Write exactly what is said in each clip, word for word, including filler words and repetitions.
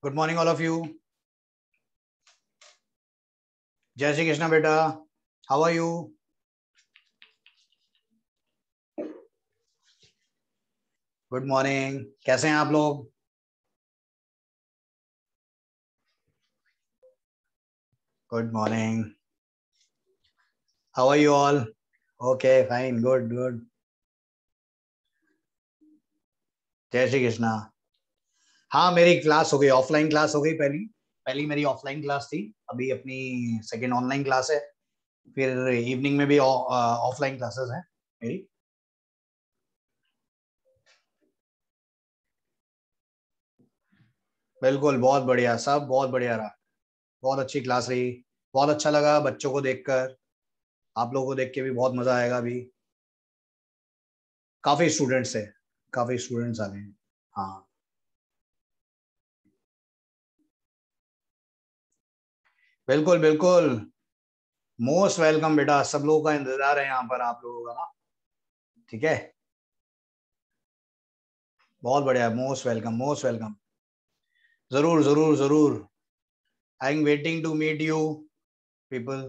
Good morning all of you. जय श्री कृष्णा बेटा, how are you? Good morning, कैसे हैं आप लोग? Good morning, how are you all? Okay fine, good good. जय श्री कृष्णा। हाँ, मेरी क्लास हो गई, ऑफलाइन क्लास हो गई। पहली पहली मेरी ऑफलाइन क्लास थी, अभी अपनी सेकेंड ऑनलाइन क्लास है, फिर इवनिंग में भी ऑफलाइन क्लासेस हैं मेरी। बिल्कुल, बहुत बढ़िया, सब बहुत बढ़िया रहा, बहुत अच्छी क्लास रही, बहुत अच्छा लगा बच्चों को देखकर। आप लोगों को देख के भी बहुत मजा आएगा। अभी काफी स्टूडेंट्स है, काफी स्टूडेंट्स आ गए हैं। हाँ बिल्कुल बिल्कुल, मोस्ट वेलकम बेटा, सब लोगों का इंतजार है यहाँ पर आप लोगों का ना। ठीक है, बहुत बढ़िया, मोस्ट वेलकम मोस्ट वेलकम। जरूर जरूर जरूर, I am waiting to meet you people.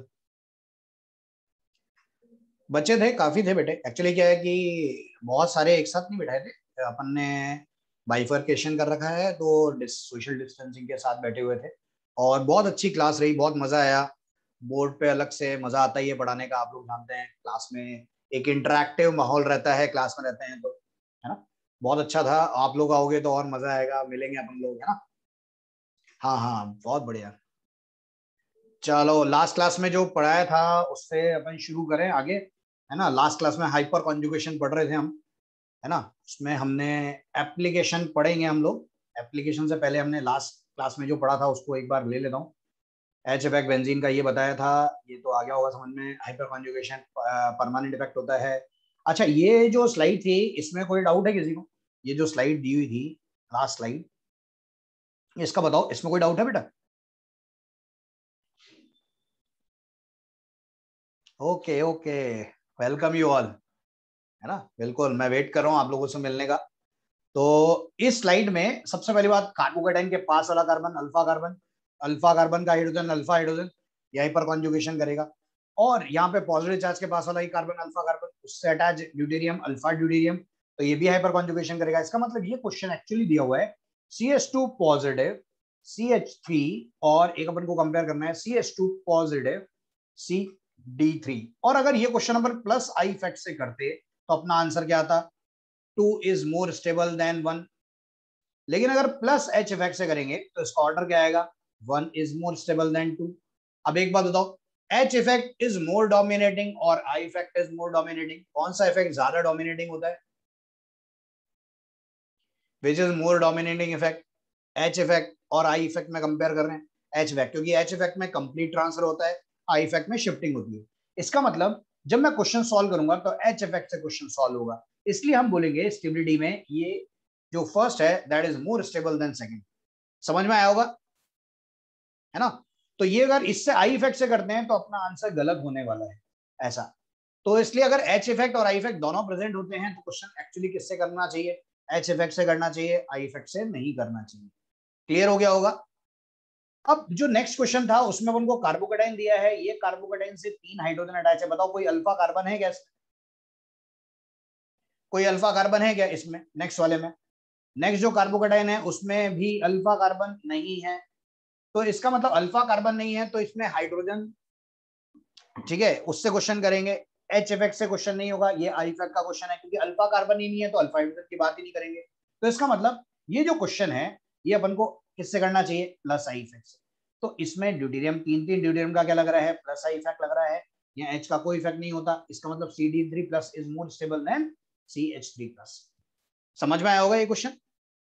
बच्चे थे, काफी थे बेटे। एक्चुअली क्या है कि बहुत सारे एक साथ नहीं बिठाए थे अपन ने, बाइफरकेशन कर रखा है, तो सोशल डिस्टेंसिंग के साथ बैठे हुए थे। और बहुत अच्छी क्लास रही, बहुत मजा आया। बोर्ड पे अलग से मजा आता ही है पढ़ाने का, आप लोग जानते हैं। क्लास में एक इंटरेक्टिव माहौल रहता है, क्लास में रहते हैं तो, है ना। बहुत अच्छा था, आप लोग आओगे तो और मजा आएगा, मिलेंगे अपन लोग, है ना। हाँ हाँ, बहुत बढ़िया। चलो, लास्ट क्लास में जो पढ़ाया था उससे अपन शुरू करें आगे, है ना। लास्ट क्लास में हाइपर कॉन्जुगेशन पढ़ रहे थे हम, है ना। उसमें हमने एप्लीकेशन पढ़ेंगे हम लोग। एप्लीकेशन से पहले हमने लास्ट क्लास में जो पढ़ा था उसको एक बार ले लेता हूँ। एच इफेक्ट बेंजीन का ये बताया था, ये तो आ गया होगा समझ में। हाइपर कॉन्जुगेशन परमानेंट इफेक्ट होता है। अच्छा, ये जो स्लाइड थी इसमें कोई डाउट है किसी को? ये जो स्लाइड दी हुई थी, लास्ट स्लाइड, इसका बताओ, इसमें कोई डाउट है बेटा? Okay okay, welcome you all, है ना। बिल्कुल, मैं वेट कर रहा हूँ आप लोगों से मिलने का। तो इस स्लाइड में सबसे पहली बात, कार्बोकेटाइन के पास वाला carbon alpha carbon, alpha carbon का हाइड्रोजन अल्फा हाइड्रोजन, यहीं पर कॉन्जुगेशन करेगा। और यहाँ पे पॉजिटिव चार्ज के पास वाला ही कार्बन अल्फा कार्बन, उससे अटैच ड्यूटेरियम अल्फा ड्यूटेरियम, तो ये भी हाइपर कॉन्जुगेशन करेगा। इसका मतलब ये क्वेश्चन एक्चुअली दिया हुआ है C H two positive C H three, और एक अपन को कंपेयर करना है C H two positive C D three. और अगर ये question number plus I effect से करते तो अपना आंसर क्या आता? Two is more stable than one. लेकिन अगर प्लस एच इफेक्ट से करेंगे तो इसका ऑर्डर क्या आएगा? One is more stable than two. अब एक बात बताओ, H effect is more dominating और I effect is more dominating, कौन सा इफेक्ट ज्यादा डोमिनेटिंग होता है? Which is more dominating effect? H effect और आई इफेक्ट में कंपेयर कर रहे हैं। एच इफेक्ट, क्योंकि एच इफेक्ट में कंप्लीट ट्रांसफर होता है, आई इफेक्ट में शिफ्टिंग होती है। इसका मतलब जब मैं क्वेश्चन सॉल्व करूंगा तो एच इफेक्ट से क्वेश्चन सॉल्व होगा। इसलिए हम बोलेंगे स्टेबिलिटी में ये जो फर्स्ट है that is more stable than second. समझ में आया होगा, है ना। तो ये अगर इससे आई इफेक्ट से करते हैं तो अपना आंसर गलत होने वाला है, ऐसा। तो इसलिए अगर एच इफेक्ट और आई इफेक्ट दोनों प्रेजेंट होते हैं तो क्वेश्चन एक्चुअली किससे करना चाहिए? एच इफेक्ट से करना चाहिए, आई इफेक्ट से नहीं करना चाहिए। क्लियर हो गया होगा। अब जो नेक्स्ट क्वेश्चन था उसमें उनको कार्बोकेटाइन दिया है, ये कार्बोकेटाइन से तीन हाइड्रोजन अटैच है। बताओ कोई अल्फा कार्बन है क्या इसमें? कोई अल्फा कार्बन है क्या इसमें नेक्स्ट वाले में? नेक्स्ट जो कार्बोकेटाइन है उसमें भी अल्फा कार्बन नहीं है। तो इसका मतलब अल्फा कार्बन नहीं है तो इसमें हाइड्रोजन, ठीक है, उससे क्वेश्चन करेंगे। एच इफेक्ट से क्वेश्चन नहीं होगा, ये आई इफेक्ट का क्वेश्चन है, क्योंकि अल्फा कार्बन ही नहीं है तो अल्फा हाइड्रोजन की बात ही नहीं करेंगे। तो इसका मतलब ये जो क्वेश्चन है ये अपन को किससे करना चाहिए? प्लस आई इफेक्ट से। तो इसमें ड्यूटेरियम, तीन तीन ड्यूटेरियम का क्या लग रहा है? प्लस आई इफेक्ट लग रहा है। यहाँ एच का कोई इफेक्ट नहीं होता, इसका मतलब C D three plus is more stable than C H three plus. समझ में आया होगा ये क्वेश्चन?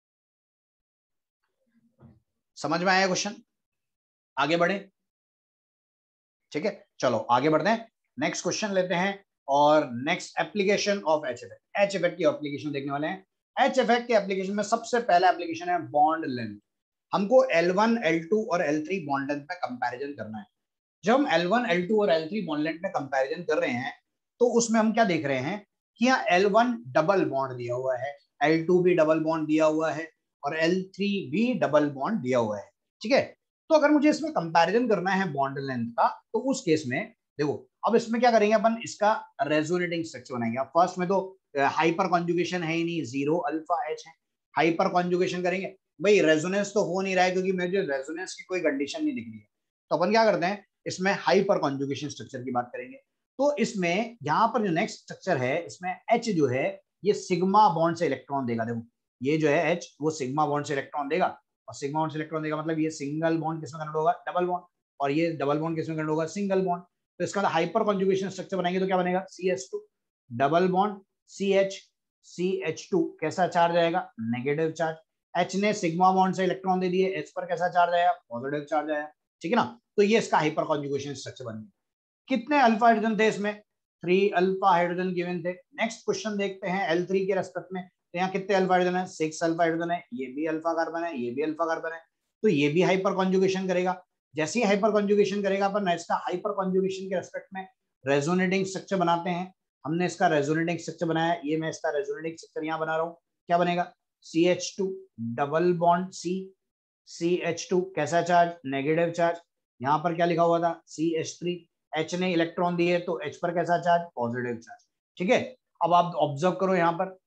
समझ में आया क्वेश्चन? आगे बढ़े, ठीक है। चलो आगे बढ़ते हैं, नेक्स्ट क्वेश्चन लेते हैं। और next application of H effect, H effect की एप्लीकेशन देखने वाले हैं। एच इफेक्ट के एप्लीकेशन में सबसे पहला एप्लीकेशन है बॉन्ड लेंथ। हमको एल वन एल टू और एल थ्री बॉन्ड लेंथ में कंपैरिजन करना है। जब हम एल वन एल टू और एल थ्री बॉन्ड लेंथ में कंपैरिजन कर रहे हैं तो उसमें हम क्या देख रहे हैं कि यहाँ एल वन डबल बॉन्ड दिया हुआ है, एल टू भी डबल बॉन्ड दिया हुआ है, और एल थ्री भी डबल बॉन्ड दिया हुआ है, ठीक है। तो अगर मुझे इसमें कंपैरिजन करना है बॉन्ड लेंथ का, तो उस केस में देखो, अब इसमें क्या करेंगे अपन, इसका रेजोनेटिंग स्ट्रक्चर बनाएंगे। अब फर्स्ट में तो हाइपर कॉन्जुगेशन है ही नहीं, जीरो अल्फा एच है, हाइपर कॉन्जुगेशन करेंगे, भाई रेजोनेंस तो हो नहीं रहा है क्योंकि मुझे रेजोनेंस की कोई कंडीशन नहीं दिख रही है। तो अपन क्या करते हैं, इसमें हाइपर कॉन्जुगेशन स्ट्रक्चर की बात करेंगे। तो इसमें यहाँ पर जो नेक्स्ट स्ट्रक्चर है, इसमें एच जो है ये सिग्मा बॉन्ड से इलेक्ट्रॉन देगा। देखो ये जो है एच, वो सिग्मा बॉन्ड से इलेक्ट्रॉन देगा, और सिग्मा बॉन्ड से इलेक्ट्रॉन देगा मतलब ये सिंगल बॉन्ड किसमें कन्वर्ट होगा, डबल बॉन्ड, और ये डबल बॉन्ड किसमें कन्वर्ट होगा, सिंगल बॉन्ड। तो इसका हाइपर कॉन्जुगेशन स्ट्रक्चर बनाएंगे तो क्या बनेगा, C H two double bond C H, C H two कैसा चार्ज आएगा, नेगेटिव चार्ज। एच ने सिग्मा बॉन्ड से इलेक्ट्रॉन दे दिए, एच पर कैसा चार्ज आया, पॉजिटिव चार्ज आया, ठीक है ना। तो ये इसका हाइपर कॉन्जुगेशन स्ट्रक्चर बन गया। कितने अल्फा हाइड्रोजन थे इसमें, थ्री अल्फा हाइड्रोजन गिवन थे। नेक्स्ट क्वेश्चन देखते हैं एल थ्री के रेस्पेक्ट में, तो यहाँ कितने अल्फा हाइड्रोजन है, सिक्स अल्फा हाइड्रोजन है, ये भी अल्फा कार्बन है, ये भी अल्फा कार्बन है, तो ये भी हाइपर कॉन्जुगेशन करेगा। जैसे ही हाइपर कॉन्जुगेशन करेगा अपन इसका हाइपर कॉन्जुगेशन के रेस्पेक्ट में रेजोनेटिंग स्ट्रक्चर बनाते हैं। हमने इसका रेजोनेटिंग स्ट्रक्चर बनाया, ये मैं इसका रेजोनेटिंग स्ट्रक्चर यहाँ बना रहा हूँ, क्या बनेगा, C H two double bond C, C H two कैसा चार्ज, नेगेटिव चार्ज। यहाँ पर क्या लिखा हुआ था, सी एच थ्री, एच ने इलेक्ट्रॉन दिए तो एच पर कैसा चार्ज, पॉजिटिव चार्ज, ठीक है। अब आप ऑब्जर्व करो यहाँ पर,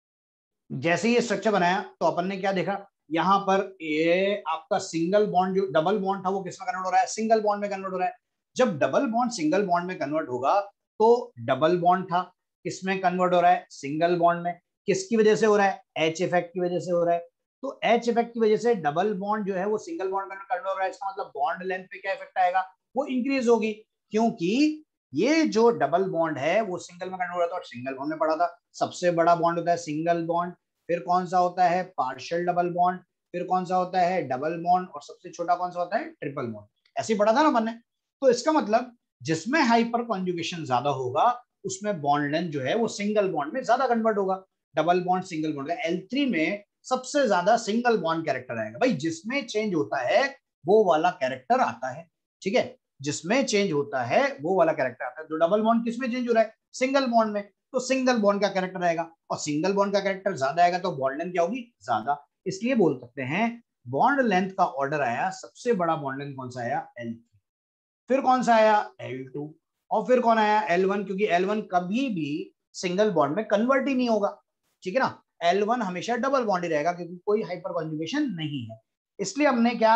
जैसे ये स्ट्रक्चर बनाया तो अपन ने क्या देखा, यहाँ पर ये आपका सिंगल बॉन्ड, जो डबल बॉन्ड था वो किसमें कन्वर्ट हो रहा है, सिंगल बॉन्ड में कन्वर्ट हो रहा है। जब डबल बॉन्ड सिंगल बॉन्ड में कन्वर्ट होगा तो डबल बॉन्ड था किसमें कन्वर्ट हो रहा है, सिंगल बॉन्ड में। किसकी वजह से हो रहा है, एच इफेक्ट की वजह से हो रहा है। तो एच इफेक्ट की वजह से डबल बॉन्ड जो है वो सिंगल बॉन्ड में कन्वर्ट हो रहा है, इसका मतलब बॉन्ड लेंथ पे क्या इफेक्ट आएगा, वो इंक्रीज होगी, क्योंकि ये जो डबल बॉन्ड है वो सिंगल में कन्वर्ट हो रहा था और सिंगल बॉन्ड में पड़ा था। सबसे बड़ा बॉन्ड होता है सिंगल बॉन्ड, फिर कौन सा होता है, पार्शियल डबल बॉन्ड, फिर कौन सा होता है, डबल बॉन्ड, और सबसे छोटा कौन सा होता है, ट्रिपल बॉन्ड। ऐसे ही पढ़ा था ना मैंने। तो इसका मतलब जिसमें हाइपर कॉन्जुगेशन ज्यादा होगा उसमें बॉन्ड लेंथ जो है वो सिंगल बॉन्ड में ज्यादा कन्वर्ट होगा। Double bond single bond, L three में सबसे ज्यादा सिंगल बॉन्ड कैरेक्टर आएगा। भाई जिसमें चेंज होता है वो वाला कैरेक्टर आता है, ठीक है, जिसमें चेंज होता है वो वाला कैरेक्टर आता है। तो डबल बॉन्ड किसमें चेंज हो रहा है, सिंगल बॉन्ड में, तो सिंगल बॉन्ड का कैरेक्टर आएगा, और सिंगल बॉन्ड का कैरेक्टर ज्यादा आएगा तो बॉन्ड लेंथ क्या होगी, ज्यादा। इसलिए बोल सकते हैं बॉन्ड लेंथ का ऑर्डर आया, सबसे बड़ा बॉन्ड लेंथ कौन सा आया, एल थ्री, फिर कौन सा आया, एल टू, और फिर कौन आया, एल वन, क्योंकि एल वन कभी भी सिंगल बॉन्ड में कन्वर्ट ही नहीं होगा, ठीक है ना। एल वन हमेशा डबल बॉन्ड ही रहेगा क्योंकि कोई हाइपर कॉन्जुगेशन नहीं है। इसलिए हमने क्या,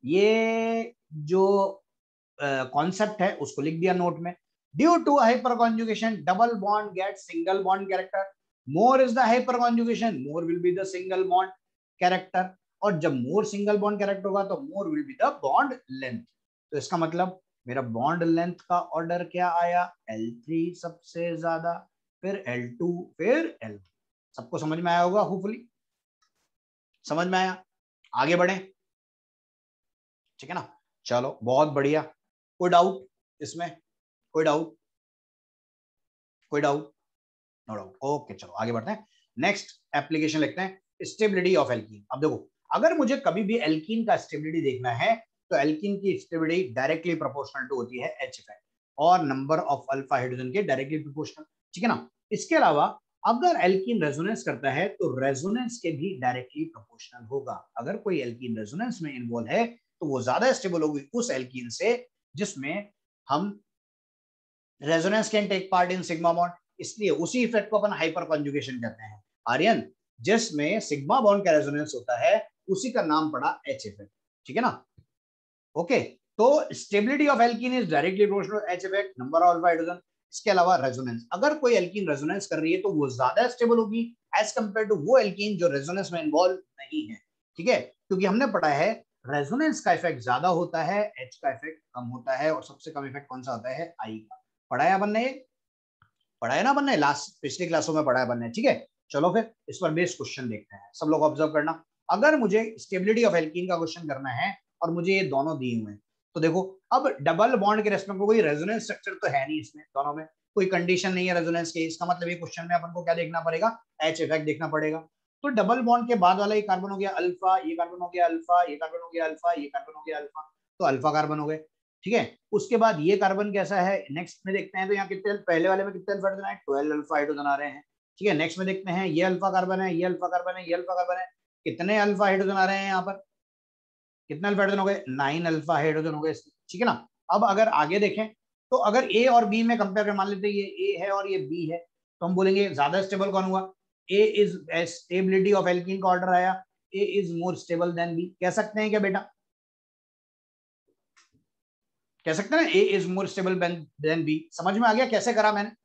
ये जो कॉन्सेप्ट uh, है उसको लिख दिया नोट में। Due to hyperconjugation double bond get single bond character, more is the hyperconjugation more will be the single bond character, और जब मोर सिंगल बॉन्ड कैरेक्टर होगा तो more will be the bond length. तो इसका मतलब मेरा bond length का order क्या आया, एल थ्री सबसे ज्यादा, फिर एल टू, फिर एल। सबको समझ में आया होगा, होपफुली समझ में आया। आगे बढ़े, ठीक है ना, चलो बहुत बढ़िया। कोई डाउट इसमें, कोई डाउट, कोई डाउट, नो डाउट, ओके चलो आगे बढ़ते हैं। नेक्स्ट एप्लीकेशन लिखते हैं, स्टेबिलिटी ऑफ एल्कीन। अब देखो, अगर मुझे कभी भी एल्कीन का स्टेबिलिटी देखना है तो एल्कीन की स्टेबिलिटी डायरेक्टली प्रोपोर्शनल टू होती है एच इफेक्ट और नंबर ऑफ अल्फा हाइड्रोजन के डायरेक्टली प्रोपोर्शनल, ठीक है ना। इसके अलावा अगर एल्कीन रेजोनेंस करता है तो रेजोनेंस के भी डायरेक्टली प्रोपोर्शनल होगा। अगर कोई एल्कीन रेजोनेंस में इन्वॉल्व है तो वो ज्यादा स्टेबल होगी उस एल्कीन से जिसमें हम resonance can take part in sigma bond, इसलिए उसी इफेक्ट को अपन हाइपर कॉन्जुगेशन कहते हैं। आर्यन, जिसमें सिग्मा बॉन्ड का रेजोनेंस होता है उसी का नाम पड़ा एच इफेक्ट, ठीक है ना। ओके, तो stability of alkene is directly proportional H effect number of alpha hydrogen. इसके अलावा रेजोनेंस, अगर कोई एल्कीन रेजोनेंस कर रही है तो वो ज्यादा स्टेबल होगी एज कंपेयर टू वो एल्कीन जो रेजोनेंस में इन्वॉल्व नहीं है, ठीक है, क्योंकि हमने पढ़ा है रेजोनेंस का इफेक्ट ज्यादा होता है, एच का इफेक्ट कम होता है, और सबसे कम इफेक्ट कौन सा होता है, आई का। पढ़ाया अपन ने, पढ़ाया ना अपन ने, लास्ट पिछली क्लासों में पढ़ाया अपन ने, ठीक है। चलो फिर इस पर बेस्ड क्वेश्चन देखते हैं, सब लोग ऑब्जर्व करना। अगर मुझे स्टेबिलिटी ऑफ एल्कीन का क्वेश्चन करना है और मुझे ये दोनों दिए हुए हैं, तो देखो अब डबल बॉन्ड के रेस्पेक्ट में कोई रेजोनेंस स्ट्रक्चर तो है नहीं, इसमें दोनों में कोई कंडीशन नहीं है रेजोनेंस की। इसका मतलब ये क्वेश्चन में अपन को क्या देखना पड़ेगा, एच इफेक्ट देखना पड़ेगा। तो डबल बॉन्ड के बाद वाला ये कार्बन हो गया अल्फा, ये कार्बन हो गया अल्फा, ये कार्बन हो गया अल्फा, ये कार्बन हो गया अल्फा, तो अल्फा कार्बन हो गए, ठीक है। उसके बाद ये कार्बन कैसा है, नेक्स्ट में देखते हैं, तो यहाँ कितने, पहले वाले में कितने अल्फा हाइड्रोजन है, ट्वेल्व अल्फा हाइड्रोजन आ रहे हैं, ठीक है। नेक्स्ट में देखते हैं, ये अल्फा कार्बन है, ये अल्फा कार्बन है, ये अल्फा कार्बन है, कितने अल्फा हाइड्रोजन आ रहे हैं यहाँ पर, कितने अल्फा हाइड्रोजन हो गए, नाइन अल्फा हाइड्रोजन हो गए, ठीक है ना। अब अगर आगे देखें तो अगर ए और बी में कंपेयर कर, मान लेते हैं ये ए है और ये बी है, तो हम बोलेंगे ज्यादा स्टेबल कौन हुआ, A is stability of alkene का ऑर्डर आया, A is more stable than B, कह सकते हैं क्या बेटा, कह सकते हैं ना, A is more stable than B. समझ में आ गया कैसे करा मैंने,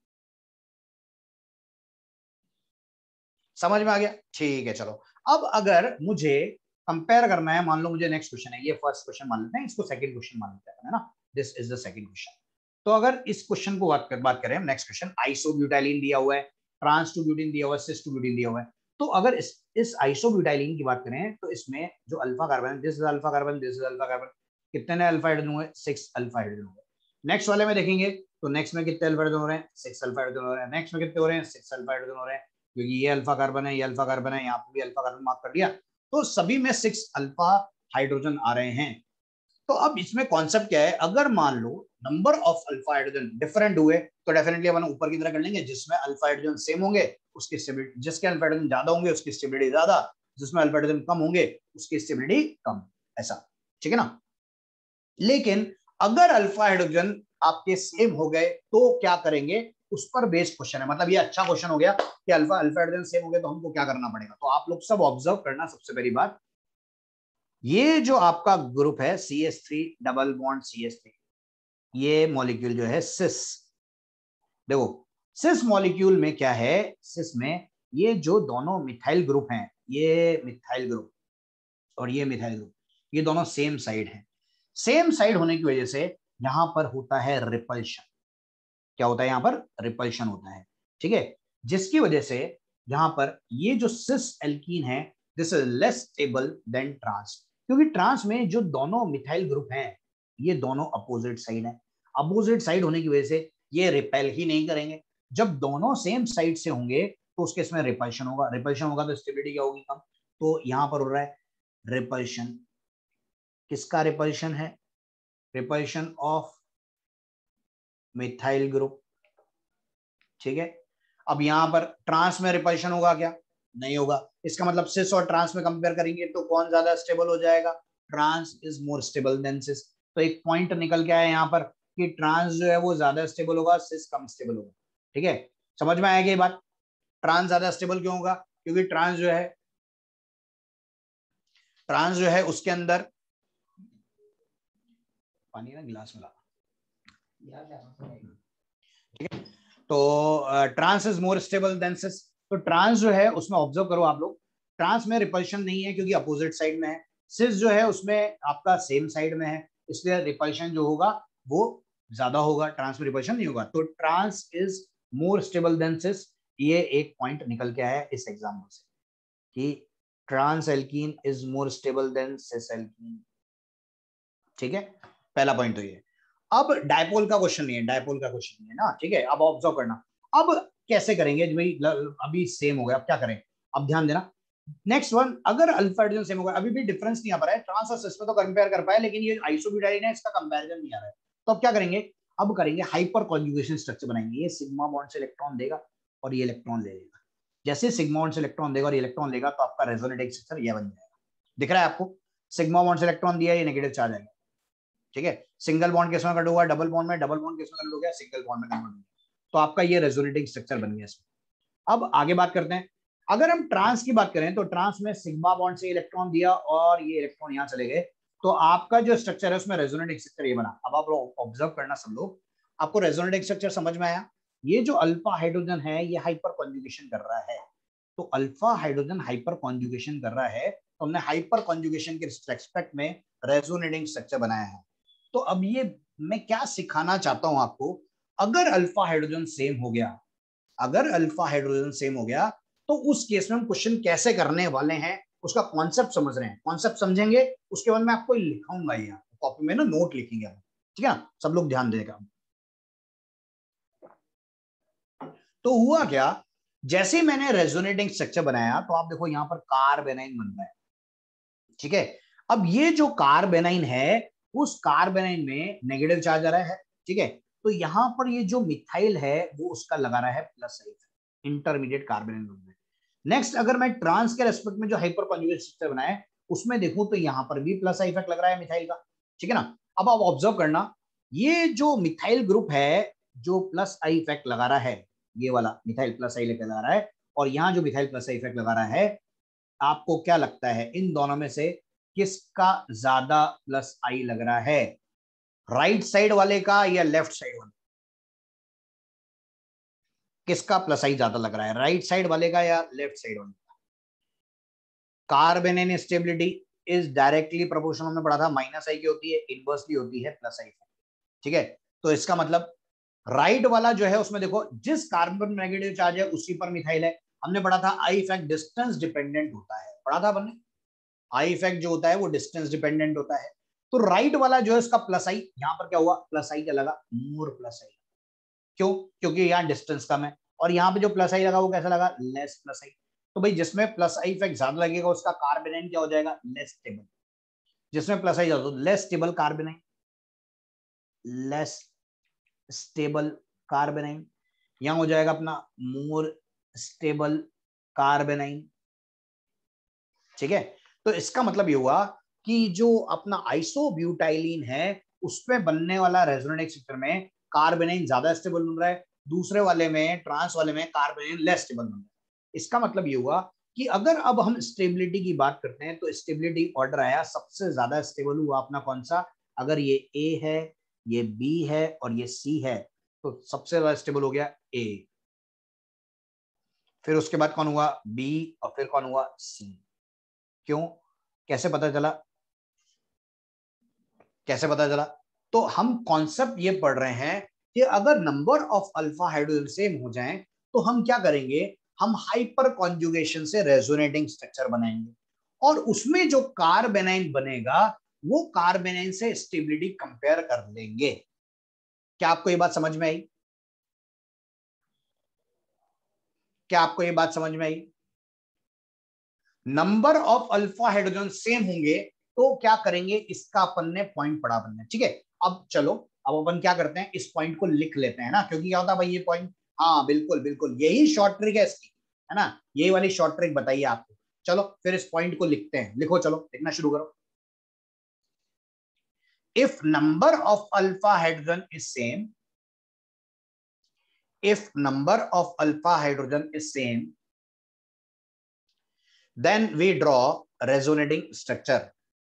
समझ में आ गया, ठीक है। चलो अब अगर मुझे कंपेयर करना है, मान लो मुझे नेक्स्ट क्वेश्चन है, ये फर्स्ट क्वेश्चन मान लेते हैं, इसको सेकंड क्वेश्चन मान लेते हैं, है ना, this is the second question. तो अगर इस क्वेश्चन को बात कर बात करें हम, नेक्स्ट क्वेश्चन, आइसोब्यूटाइलिन दिया हुआ है, ट्रांस टू ब्यूटीन दिया हुआ है, सिस टू ब्यूटीन दिया हुआ है। तो अगर इस इस आइसोब्यूटाइलिन की बात करें तो इसमें जो alpha carbon, this is alpha carbon, this is alpha carbon, कितने अल्फा हाइड्रोजन हुए, सिक्स अल्फा हाइड्रोजन हुए। नेक्स्ट वाले में देखेंगे तो नेक्स्ट में कितने अल्फा हाइड्रोजन हो रहे हैं, सिक्स अल्फा हाइड्रोजन हो रहे हैं। नेक्स्ट में कितने हो रहे हैं, सिक्स अल्फा हाइड्रोजन हो रहे हैं, क्योंकि ये अल्फा कार्बन है, ये अल्फा कार्बन है, यहाँ पे भी अल्फा कार्बन मार्क कर दिया, तो सभी में सिक्स अल्फा हाइड्रोजन आ रहे हैं। तो अब इसमें कॉन्सेप्ट क्या है, अगर मान लो number of alpha hydrogen different हुए तो डेफिनेटली अपन ऊपर की तरह कर लेंगे, जिसमें अल्फा हाइड्रोजन सेम होंगे उसकी स्टेबिलिटी, जिसके अल्फा हाइड्रोजन ज्यादा होंगे उसकी स्टेबिलिटी ज्यादा, जिसमें अल्फा हाइड्रोजन कम होंगे उसकी स्टेबिलिटी कम, ऐसा, ठीक है ना। लेकिन अगर अल्फा हाइड्रोजन आपके सेम हो गए तो क्या करेंगे, उस पर बेस्ड क्वेश्चन है, मतलब ये अच्छा क्वेश्चन हो गया कि अल्फा अल्फा हाइड्रोजन सेम हो गए तो हमको क्या करना पड़ेगा। तो आप लोग सब ऑब्जर्व करना, सबसे पहली बात, ये जो आपका ग्रुप है C H three double bond C H three, ये मॉलिक्यूल जो है सिस, देखो सिस मॉलिक्यूल में क्या है, सिस में ये जो दोनों मिथाइल ग्रुप हैं, ये मिथाइल ग्रुप और ये मिथाइल ग्रुप, ये दोनों सेम साइड हैं। सेम साइड होने की वजह से यहां पर होता है रिपल्शन, क्या होता है यहाँ पर, रिपल्शन होता है, ठीक है, जिसकी वजह से यहां पर ये जो सिस एल्कीन है, this is less stable than trans, क्योंकि ट्रांस में जो दोनों मिथाइल ग्रुप हैं ये दोनों अपोजिट साइड है, अपोजिट साइड होने की वजह से ये रिपेल ही नहीं करेंगे। जब दोनों सेम साइड से होंगे तो उसके इसमें रिपल्शन होगा, रिपल्शन होगा तो स्टेबिलिटी क्या होगी, कम। तो यहां पर हो रहा है रिपल्शन, किसका रिपल्शन है, रिपल्शन ऑफ मिथाइल ग्रुप, ठीक है। अब यहां पर ट्रांस में रिपल्शन होगा क्या, नहीं होगा, इसका मतलब सिस और ट्रांस में कंपेयर करेंगे तो कौन ज्यादा स्टेबल हो जाएगा, trans is more stable than cis. तो एक पॉइंट निकल के आया यहाँ पर कि ट्रांस जो है वो ज्यादा स्टेबल होगा, सिस कम स्टेबल होगा, ठीक है। समझ में आएगी ये बात, ट्रांस ज्यादा स्टेबल क्यों होगा, क्योंकि ट्रांस जो है ट्रांस जो है उसके अंदर, पानी ना गिलास में ला, ठीक है। तो trans is more stable than cis, तो ट्रांस जो है उसमें ऑब्जर्व करो आप लोग, ट्रांस में रिपल्शन नहीं है क्योंकि अपोजिट साइड में है, सिस जो है उसमें आपका सेम साइड में है, इसलिए रिपल्शन जो होगा वो ज्यादा होगा, ट्रांस में रिपल्शन नहीं होगा, तो trans is more stable than cis. ये एक पॉइंट निकल के आया इस एग्जाम्पल से कि trans alkene is more stable than cis alkene, ठीक है, पहला पॉइंट तो ये। अब डायपोल का क्वेश्चन नहीं है, डायपोल का क्वेश्चन नहीं है ना, ठीक है। अब ऑब्जर्व करना, अब कैसे करेंगे भाई, अभी सेम हो गया, अब क्या करें, अब ध्यान देना, नेक्स्ट वन, अगर अल्फा हाइड्रोजन सेम होगा, अभी भी डिफरेंस नहीं आ पा रहा है, ट्रांस और सिस में तो कंपेयर कर पाए, लेकिन ये आइसोब्यूटाइलिन है, इसका कंपैरिजन नहीं आ रहा है, तो अब क्या करेंगे, अब करेंगे हाइपर कॉन्जुगेशन स्ट्रक्चर बनाएंगे, ये सिग्मा बॉन्ड से इलेक्ट्रॉन देगा और ये इलेक्ट्रॉन ले लेगा, जैसे सिग्मा बॉन्ड से इलेक्ट्रॉन देगा और ये इलेक्ट्रॉन लेगा तो आपका रेजोनेटिंग स्ट्रक्चर ये बन जाएगा, दिख रहा है आपको, सिग्मा बॉन्ड से इलेक्ट्रॉन दिया, ये नेगेटिव चार्ज आएगा, ठीक है, सिंगल बॉन्ड किस में कन्वर्ट हुआ, डबल बॉन्ड में, डबल बॉन्ड किस में कन्वर्ट हो गया, सिंगल बॉन्ड में कन्वर्ट हो गया, तो आपका ये रेजोनेटिंग स्ट्रक्चर बन गया इसमें। अब आगे बात करते हैं, अगर हम ट्रांस की बात करें तो ट्रांस में सिग्मा बॉन्ड से इलेक्ट्रॉन दिया और ये इलेक्ट्रॉन यहां चले गए, तो आपका जो स्ट्रक्चर है उसमें रेजोनेटिंग स्ट्रक्चर ये बना। अब आप लोग ऑब्जर्व करना सब लोग, आपको रेजोनेटिंग स्ट्रक्चर समझ में आया, ये जो अल्फा हाइड्रोजन है ये हाइपर कॉन्जुगेशन कर रहा है, तो अल्फा हाइड्रोजन हाइपर कॉन्जुगेशन कर रहा है, तो हमने हाइपर कॉन्जुगेशन के रेस्पेक्ट में रेजोनेटिंग स्ट्रक्चर बनाया है। तो अब ये मैं क्या सिखाना चाहता हूं आपको, अगर अल्फा हाइड्रोजन सेम हो गया, अगर अल्फा हाइड्रोजन सेम हो गया तो उस केस में हम क्वेश्चन कैसे करने वाले हैं, उसका कॉन्सेप्ट समझ रहे हैं, कॉन्सेप्ट समझेंगे उसके बाद मैं आपको लिखाऊंगा, यहाँ कॉपी में ना नोट लिखेंगे हम, ठीक है, सब लोग ध्यान देगा। तो हुआ क्या, जैसे ही मैंने रेजोनेटिंग स्ट्रक्चर बनाया तो आप देखो यहाँ पर कार्बेनाइन बन रहा है, ठीक है। अब ये जो कार्बेनाइन है उस कार्बेनाइन में नेगेटिव चार्ज आ रहा है, ठीक है, तो यहां पर ये जो मिथाइल है वो उसका लगा रहा है प्लस साइड, इंटरमीडिएट कार्बेनाइन बन रहा है। नेक्स्ट अगर मैं ट्रांस के रेस्पेक्ट में जो हाइपर कॉन्जुगेट स्ट्रक्चर बनाया है उसमें देखूं तो यहाँ पर भी प्लस आई इफेक्ट लग रहा है मिथाइल का, ठीक है ना। अब आप ऑब्जर्व करना, ये जो मिथाइल ग्रुप है जो प्लस आई इफेक्ट लगा रहा है, ये वाला मिथाइल प्लस आई लेकर लगा रहा है, और यहाँ जो मिथाइल प्लस आई इफेक्ट लगा रहा है, आपको क्या लगता है इन दोनों में से किसका ज्यादा प्लस आई लग रहा है, राइट साइड वाले का या लेफ्ट साइड वाले? किसका प्लस आई ज्यादा लग रहा है, राइट साइड वाले का या लेफ्ट साइड वाले का? Carbanion stability is directly proportional में पढ़ा था, माइनस आई की होती है, इनवर्सली होती है प्लस आई, ठीक है। तो इसका मतलब राइट वाला जो है उसमें देखो जिस कार्बन नेगेटिव चार्ज है उसी पर मिथाइल है। हमने पढ़ा था आई इफेक्ट डिस्टेंस डिपेंडेंट होता है, पढ़ा था अपन, आई इफेक्ट जो होता है वो डिस्टेंस डिपेंडेंट होता है। तो राइट वाला जो है उसका प्लस आई, यहां पर क्या हुआ, प्लस आई क्या लगा, मोर प्लस आई। क्यों? क्योंकि यहाँ डिस्टेंस कम है, और यहाँ पे जो प्लस आई लगा वो कैसा लगा, लेस प्लस आई। तो भाई जिसमें प्लस आई इफेक्ट ज्यादा लगेगा उसका कार्बेनाइन क्या हो जाएगा, लेस स्टेबल। जिसमें प्लस आई ज्यादा, less stable carbanion, less stable carbanion. यहां हो जाएगा अपना मोर स्टेबल कार्बेनाइन, ठीक है। तो इसका मतलब ये हुआ कि जो अपना आइसोब्यूटाइलिन है उसमें बनने वाला रेजोनेटिक स्ट्रक्चर में कार्बेनाइन ज्यादा स्टेबल बन रहा है, दूसरे वाले में ट्रांस वाले में कार्बेनाइन लेस स्टेबल बन रहा है। इसका मतलब ये हुआ कि अगर अब हम स्टेबिलिटी की बात करते हैं तो स्टेबिलिटी ऑर्डर आया, सबसे ज्यादा स्टेबल हुआ अपना कौन सा, अगर ये ए है, ये बी है और ये सी है, तो सबसे ज्यादा स्टेबल हो गया ए। फिर उसके बाद कौन हुआ, बी, और फिर कौन हुआ, सी। क्यों, कैसे पता चला, कैसे पता चला? तो हम कॉन्सेप्ट ये पढ़ रहे हैं कि अगर number of alpha hydrogen same हो जाएं तो हम क्या करेंगे, हम हाइपर कॉन्जुगेशन से रेजोनेटिंग स्ट्रक्चर बनाएंगे, और उसमें जो कार्बेनाइन बनेगा वो कार्बेनाइन से स्टेबिलिटी कंपेयर कर लेंगे। क्या आपको ये बात समझ में आई? क्या आपको ये बात समझ में आई? Number of alpha hydrogen same होंगे तो क्या करेंगे, इसका अपन ने पॉइंट पढ़ा बनना, ठीक है। अब चलो, अब अपन क्या करते हैं, इस पॉइंट को लिख लेते हैं ना, क्योंकि क्या होता है भाई ये पॉइंट, हाँ बिल्कुल बिल्कुल यही शॉर्ट ट्रिक है इसकी, है ना, यही वाली शॉर्ट ट्रिक बताइए आपको। चलो फिर इस पॉइंट को लिखते हैं, लिखो, चलो लिखना शुरू करो। If number of alpha hydrogen is same, if number of alpha hydrogen is same, then we draw resonating structure.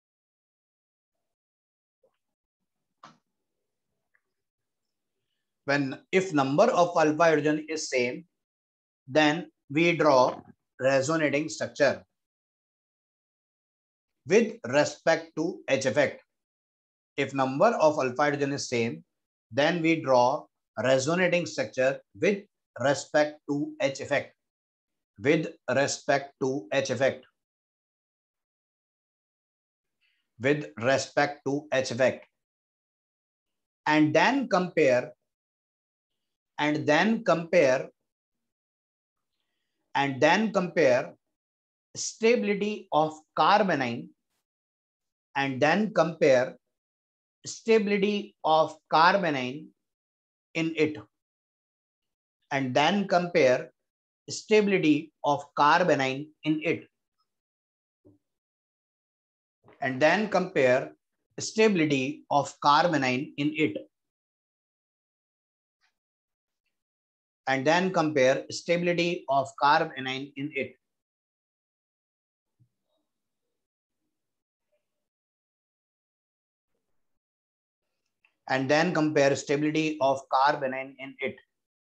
When if number of alpha hydrogen is same, then we draw resonating structure with respect to H effect. If number of alpha hydrogen is same, then we draw resonating structure with respect to H effect. With respect to H effect. With respect to H effect. And then compare and then compare and then compare stability of carbanion and then compare stability of carbanion in it and then compare stability of carbanion in it and then compare stability of carbanion in it and then compare stability of carbanion in it. And then compare stability of carbanion in it.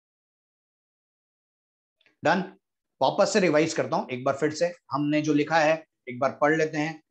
Done. वापस से revise करता हूं एक बार फिर से, हमने जो लिखा है एक बार पढ़ लेते हैं।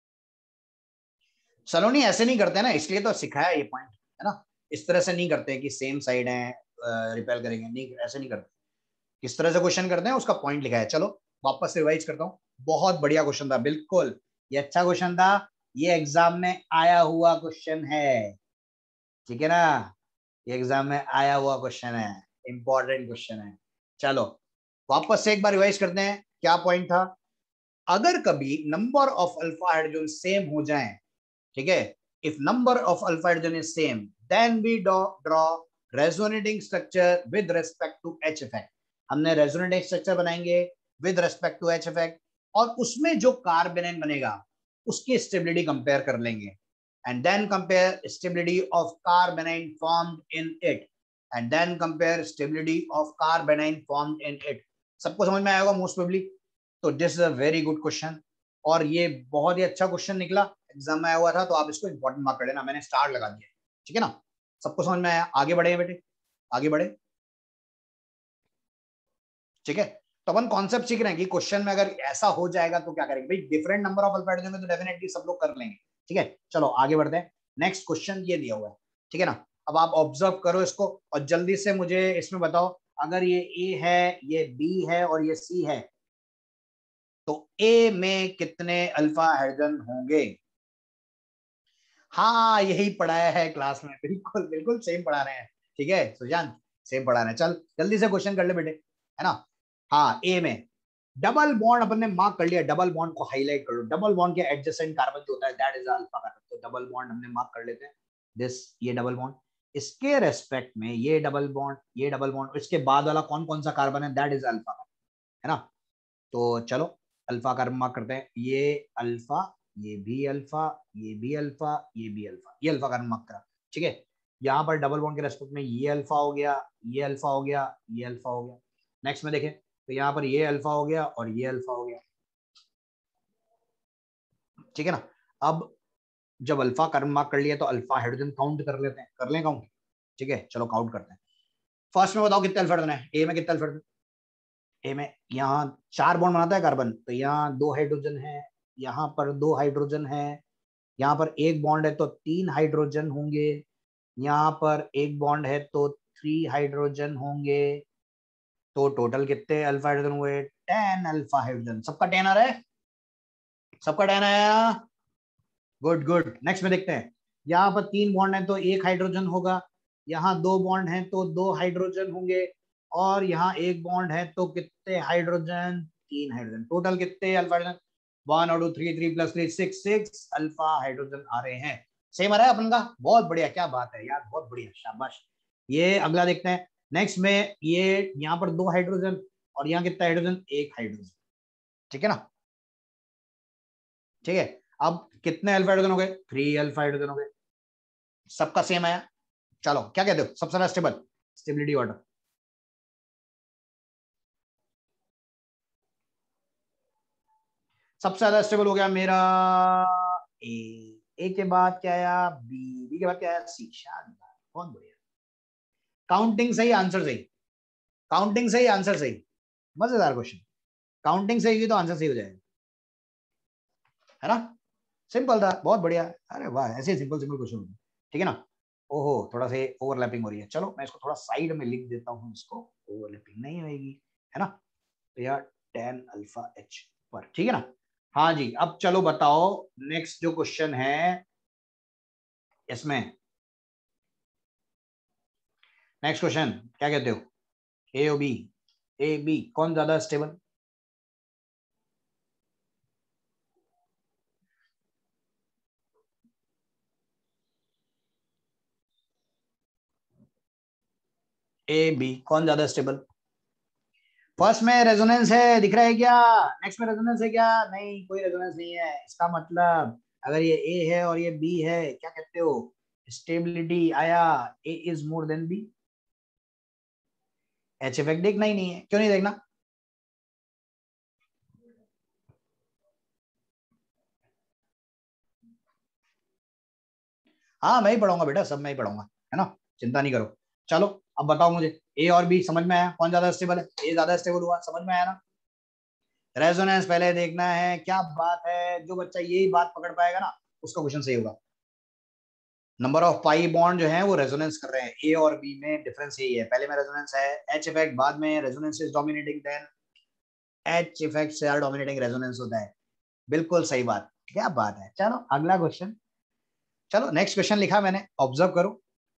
सलोनी ऐसे नहीं करते ना, इसलिए तो सिखाया ये पॉइंट, है ना। इस तरह से नहीं करते कि सेम साइड है रिपेल करेंगे, नहीं ऐसे नहीं करते। किस तरह से क्वेश्चन करते हैं उसका पॉइंट लिखा है। चलो वापस से रिवाइज करता हूँ। बहुत बढ़िया क्वेश्चन था, बिल्कुल ये अच्छा क्वेश्चन था, ये एग्जाम में आया हुआ क्वेश्चन है, ठीक है ना, ये एग्जाम में आया हुआ क्वेश्चन है, इंपॉर्टेंट क्वेश्चन है। चलो वापस से एक बार रिवाइज करते हैं, क्या पॉइंट था। अगर कभी number of alpha hydrogen same हो जाए, ठीक है, if number of alpha hydrogen is same, then we draw resonating structure with respect to H effect. हमने रेजोनेटिंग स्ट्रक्चर बनाएंगे with respect to H effect, और उसमें जो कार्बेनाइन बनेगा उसकी स्टेबिलिटी कंपेयर कर लेंगे, and then compare stability of carbanion formed in it, and then compare stability of carbanion formed in it. सबको समझ में आएगा मोस्ट प्रोबेबली। तो this is a very good question, और ये बहुत ही अच्छा क्वेश्चन निकला, एग्जाम में आया हुआ था, तो आप इसको इंपॉर्टेंट मार्क कर लेना, मैंने स्टार लगा दिया, ठीक है ना। सबको समझ में आया? आगे बढ़े बेटे, आगे बढ़े, ठीक है। तो अपन कॉन्सेप्ट सीख रहे हैं कि क्वेश्चन में अगर ऐसा हो जाएगा तो क्या करेंगे भाई, different number of alpha hydrogen में तो डेफिनेटली सब लोग कर लेंगे, ठीक है। चलो आगे बढ़ते हैं, नेक्स्ट क्वेश्चन ये दिया हुआ है, ठीक है ना। अब आप ऑब्जर्व करो इसको और जल्दी से मुझे इसमें बताओ, अगर ये ए है, ये बी है और ये सी है, तो ए में कितने अल्फा हाइड्रोजन होंगे? हाँ यही पढ़ाया है क्लास में, बिल्कुल बिल्कुल सेम पढ़ा रहे हैं, ठीक है सुशांत, सेम पढ़ा रहे हैं। चल जल्दी से क्वेश्चन कर ले बेटे, है ना। हाँ ए में डबल बॉन्ड अपन ने मार्क कर लिया, डबल बॉन्ड को हाईलाइट कर लो, डबल बॉन्ड के एडजेसेंट कार्बन जो होता है दैट इज अल्फा कार्बन, तो डबल बॉन्ड हमने मार्क कर लेते हैं, दिस ये डबल बॉन्ड, इसके रेस्पेक्ट में ये डबल बॉन्ड, ये डबल बॉन्ड, इसके बाद वाला कौन कौन सा कार्बन है दैट इज अल्फा कार्बन, है ना। तो चलो अल्फा कार्बन मार्क करते हैं, ये अल्फा, ये भी अल्फा, ये भी अल्फा, ये भी अल्फा, ये अल्फा कार्बन मार्क करा, ठीक है। यहाँ पर डबल बॉन्ड के रेस्पेक्ट में ये अल्फा हो गया, ये अल्फा हो गया, ये अल्फा हो गया। नेक्स्ट में देखें तो यहाँ पर ये अल्फा हो गया और ये अल्फा हो गया, ठीक है ना। अब जब अल्फा कार्बन मार्क कर लिया तो अल्फा हाइड्रोजन काउंट कर लेते हैं, कर लें काउंट, ठीक है चलो काउंट करते हैं। फर्स्ट में बताओ कितने अल्फा हाइड्रोजन है, ए में कितने अल्फा हाइड्रोजन, ए में यहाँ चार बॉन्ड बनाता है कार्बन, तो यहाँ दो हाइड्रोजन है, यहाँ पर दो हाइड्रोजन है, यहाँ पर एक बॉन्ड है तो तीन हाइड्रोजन होंगे, यहाँ पर एक बॉन्ड है तो थ्री हाइड्रोजन होंगे, तो टोटल कितने अल्फा हाइड्रोजन हुए, टेन अल्फा हाइड्रोजन। सबका टेन आ रहा है, सबका टेन आया, गुड गुड। नेक्स्ट में देखते हैं, यहाँ पर तीन बॉन्ड है तो एक हाइड्रोजन होगा, यहाँ दो बॉन्ड है तो दो हाइड्रोजन होंगे, और यहाँ एक बॉन्ड है तो कितने हाइड्रोजन, तीन हाइड्रोजन। टोटल कितने अल्फा हाइड्रोजन, वन और two three, three plus three six, six alpha hydrogen आ रहे हैं। सेम आ रहा है अपन का, बहुत बढ़िया, क्या बात है यार, बहुत बढ़िया, शाबाश। ये अगला देखते हैं, नेक्स्ट में ये यहाँ पर दो हाइड्रोजन और यहाँ कितना हाइड्रोजन, एक हाइड्रोजन, ठीक है ना, ठीक है। अब कितने अल्फा हाइड्रोजन हो गए, थ्री अल्फा हाइड्रोजन हो गए, सबका सेम आया। चलो क्या कहते हो, सबसे ज्यादा स्टेबल, स्टेबिलिटी ऑर्डर, सबसे ज्यादा स्टेबल हो गया मेरा ए, ए के बाद क्या आया बी, बी के बाद क्या आया सी, शानदार, बहुत बढ़िया। काउंटिंग सही, आंसर सही, काउंटिंग सही, आंसर सही, मजेदार क्वेश्चन। काउंटिंग सही हुई तो आंसर सही हो जाएगा, है ना। सिंपल था, बहुत बढ़िया, अरे वाह, ऐसे सिंपल सिंपल क्वेश्चन, ठीक है ना। ओहो थोड़ा सा ओवरलैपिंग हो रही है, चलो मैं इसको थोड़ा साइड में लिख देता हूँ, इसको ओवरलैपिंग नहीं होगी, है ना। तो यार टेन अल्फा एच पर, ठीक है ना। हाँ जी, अब चलो बताओ नेक्स्ट जो क्वेश्चन है इसमें, नेक्स्ट क्वेश्चन क्या कहते हो, ए और बी, ए बी कौन ज्यादा स्टेबल, ए बी कौन ज्यादा स्टेबल। फर्स्ट में रेजोनेंस है, दिख रहा है क्या, नेक्स्ट में रेजोनेंस है क्या, नहीं कोई रेजोनेंस नहीं है, इसका मतलब अगर ये ए है और ये बी है, क्या कहते हो, स्टेबिलिटी आया, A is more than B. H effect देखना ही नहीं है, क्यों नहीं देखना, हाँ मैं ही पढ़ाऊंगा बेटा, सब मैं ही पढ़ाऊंगा, है ना, चिंता नहीं करो। चलो अब बताओ मुझे, ए और बी समझ में आया, कौन ज्यादा स्टेबल है, ए ज्यादा स्टेबल हुआ, समझ में आया ना। रेजोनेंस पहले देखना है, क्या बात है, जो बच्चा यही बात पकड़ पाएगा ना उसका क्वेश्चन सही होगा। नंबर ऑफ पाई बॉन्ड जो है वो रेजोनेंस कर रहे हैं, ए और बी में डिफरेंस यही है, पहले में रेजोनेंस है, एच इफेक्ट बाद में, resonance is dominating than H effect से डोमिनेटिंग रेजोनेंस होता है, बिल्कुल सही बात, क्या बात है। चलो अगला क्वेश्चन, चलो नेक्स्ट क्वेश्चन लिखा मैंने, ऑब्जर्व करो।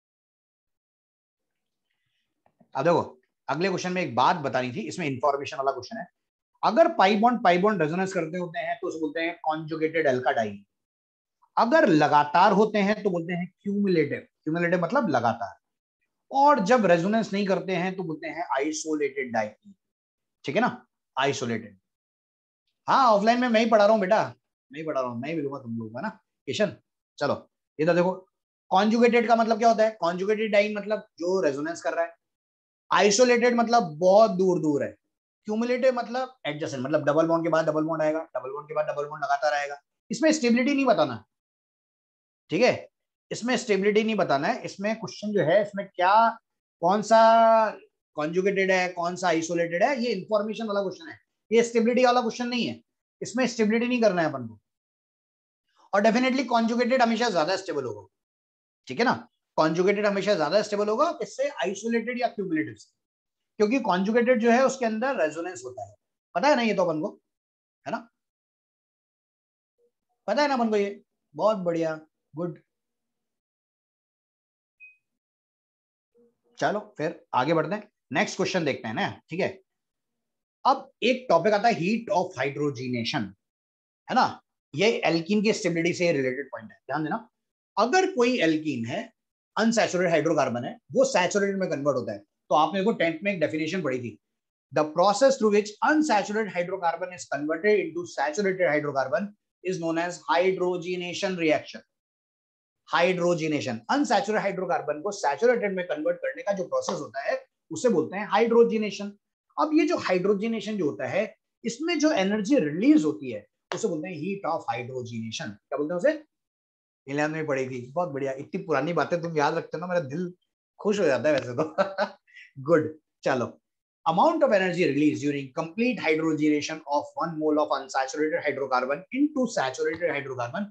अब देखो अगले क्वेश्चन में एक बात बतानी थी, इसमें इंफॉर्मेशन वाला क्वेश्चन है, अगर pi bond pi bond resonance करते होते हैं तो उसे बोलते हैं कॉन्जुगेटेड एल्काडाइन, अगर लगातार होते हैं तो बोलते हैं क्यूमुलेटिव, क्यूमुलेटिव मतलब लगातार, और जब रेजोनेंस नहीं करते हैं तो बोलते हैं आइसोलेटेड डाइकीन, ठीक है ना। आइसोलेटेड। हाँ ऑफलाइन में मैं ही पढ़ा रहा हूँ बेटा, मैं ही पढ़ा रहा हूँ, मैं ही मिलूंगा तुम लोगों का ना किशन। चलो इधर देखो, कॉन्जुगेटेड का मतलब क्या होता है? कॉन्जुगेटेड डाइन मतलब जो रेजोनेंस कर रहा है। आइसोलेटेड मतलब बहुत दूर दूर है। क्यूमुलेटिव मतलब एडजेसेंट, मतलब डबल बॉन्ड के बाद डबल बॉन्ड आएगा, डबल बॉन्ड के बाद डबल बॉन्ड लगाता रहेगा। इसमें स्टेबिलिटी नहीं बताना, ठीक है, इसमें स्टेबिलिटी नहीं बताना है। इसमें क्वेश्चन जो है इसमें क्या, कौन सा कॉन्जुगेटेड है कौन सा आइसोलेटेड है, ये इंफॉर्मेशन वाला क्वेश्चन है, ये स्टेबिलिटी वाला क्वेश्चन नहीं है। इसमें स्टेबिलिटी नहीं करना है अपन को। और डेफिनेटली कॉन्जुगेटेड हमेशा ज्यादा स्टेबल होगा, ठीक है ना, कॉन्जुगेटेड हमेशा ज्यादा स्टेबल होगा किससे, आइसोलेटेड या क्यूमुलेटिव से, क्योंकि कॉन्जुगेटेड जो है उसके अंदर रेजोनेंस होता है। पता है ना ये तो अपन को, है ना, पता है ना अपन को ये। बहुत बढ़िया, गुड। चलो फिर आगे बढ़ते हैं, नेक्स्ट क्वेश्चन देखते हैं ना, ठीक है। अब एक टॉपिक आता है हीट ऑफ हाइड्रोजीनेशन, है ना, ये एल्कीन की स्टेबिलिटी से रिलेटेड पॉइंट है, ध्यान देना। अगर कोई एल्कीन है, अनसैचुरेटेड हाइड्रोकार्बन है, वो सैचुरेटेड में कन्वर्ट होता है। तो आपने देखो टेंथ में एक डेफिनेशन पढ़ी थी, the process through which unsaturated hydrocarbon is converted into saturated hydrocarbon is known as hydrogenation reaction. Hydrogenation, unsaturated hydrocarbon को सैचुरेटेड में कन्वर्ट करने का जो प्रोसेस होता है उसे बोलते हैं हाइड्रोजीनेशन। अब ये जो हाइड्रोजीनेशन जो होता है, इसमें जो एनर्जी रिलीज होती है उसे बोलते हैं हीट ऑफ हाइड्रोजीनेशन। क्या बोलते हैं उसे? इलेवन में पढ़ी थी, बहुत बढ़िया, इतनी पुरानी बातें तुम याद रखते हो ना, मेरा दिल खुश हो जाता है वैसे तो। गुड। चलो, amount of energy released during complete hydrogenation of one mole of unsaturated hydrocarbon into saturated hydrocarbon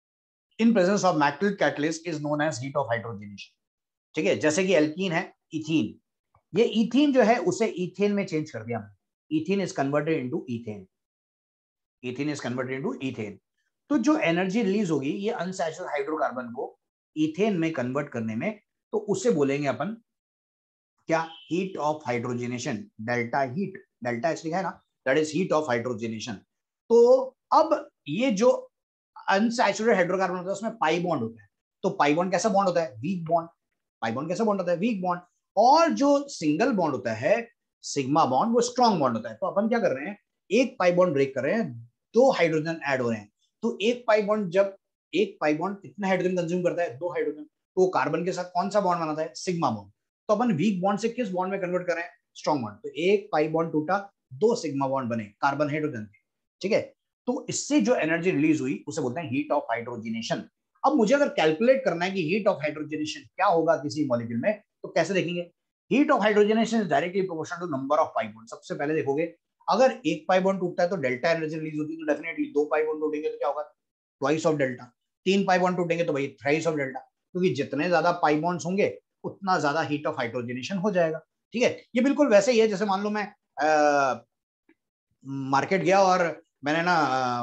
in presence of metal catalyst is known as heat of hydrogenation। ठीक है, जैसे कि एल्कीन है इथीन, ये इथीन जो है उसे इथेन में चेंज कर दिया, ethene is converted into ethane, ethene is converted into ethane. तो जो एनर्जी रिलीज होगी ये अनसैचुरेटेड हाइड्रोकार्बन को इथेन में कन्वर्ट करने में, तो उसे बोलेंगे अपन क्या, heat of hydrogenation, delta heat, delta H लिखा है ना, that is heat of hydrogenation. तो अब ये जो अनसैचुरेटेड हाइड्रोकार्बन होता है उसमें पाई बॉन्ड होता है, तो पाई बॉन्ड कैसा बॉन्ड होता है, वीक बॉन्ड। पाई बॉन्ड कैसा बॉन्ड होता है, वीक बॉन्ड। और जो सिंगल बॉन्ड होता है सिग्मा बॉन्ड, वो स्ट्रॉन्ग बॉन्ड होता है। तो अपन क्या कर रहे हैं, एक पाई बॉन्ड ब्रेक कर रहे हैं, दो हाइड्रोजन ऐड हो रहे हैं। तो एक पाई बॉन्ड, जब एक पाई बॉन्ड कितना हाइड्रोजन कंज्यूम करता है, दो हाइड्रोजन, तो कार्बन के साथ कौन सा बॉन्ड बनाता है, सिग्मा बॉन्ड। तो अपन वीक बॉन्ड से किस बॉन्ड में कन्वर्ट कर रहे हैं, स्ट्रॉन्ग बॉन्ड। तो एक पाई बॉन्ड टूटा, दो सिग्मा बॉन्ड बने कार्बन हाइड्रोजन के, ठीक है। तो इससे जो एनर्जी रिलीज हुई उसे बोलते हैं हीट ऑफ हाइड्रोजनेशन। अब मुझे अगर कैलकुलेट करना है कि हीट ऑफ हाइड्रोजनेशन क्या होगा किसी मॉलिक्यूल में, तो कैसे देखेंगे, heat of hydrogenation is directly proportional to number of pi bond. सबसे पहले देखोगे, अगर एक पाई बॉन्ड टूटता है तो डेल्टा एनर्जी रिलीज होती है, तो डेफिनेटली दो पाई बॉन्ड टूटेंगे तो क्या होगा, ट्वाइस ऑफ डेल्टा। तीन पाई बॉन्ड टूटेंगे तो भाई थ्राइस ऑफ डेल्टा, क्योंकि जितने ज्यादा पाई बॉन्ड्स होंगे उतना ज्यादा हीट ऑफ हाइड्रोजनेशन हो जाएगा, ठीक है। ये बिल्कुल वैसे ही है जैसे मान लो मैं मार्केट गया और मैंने ना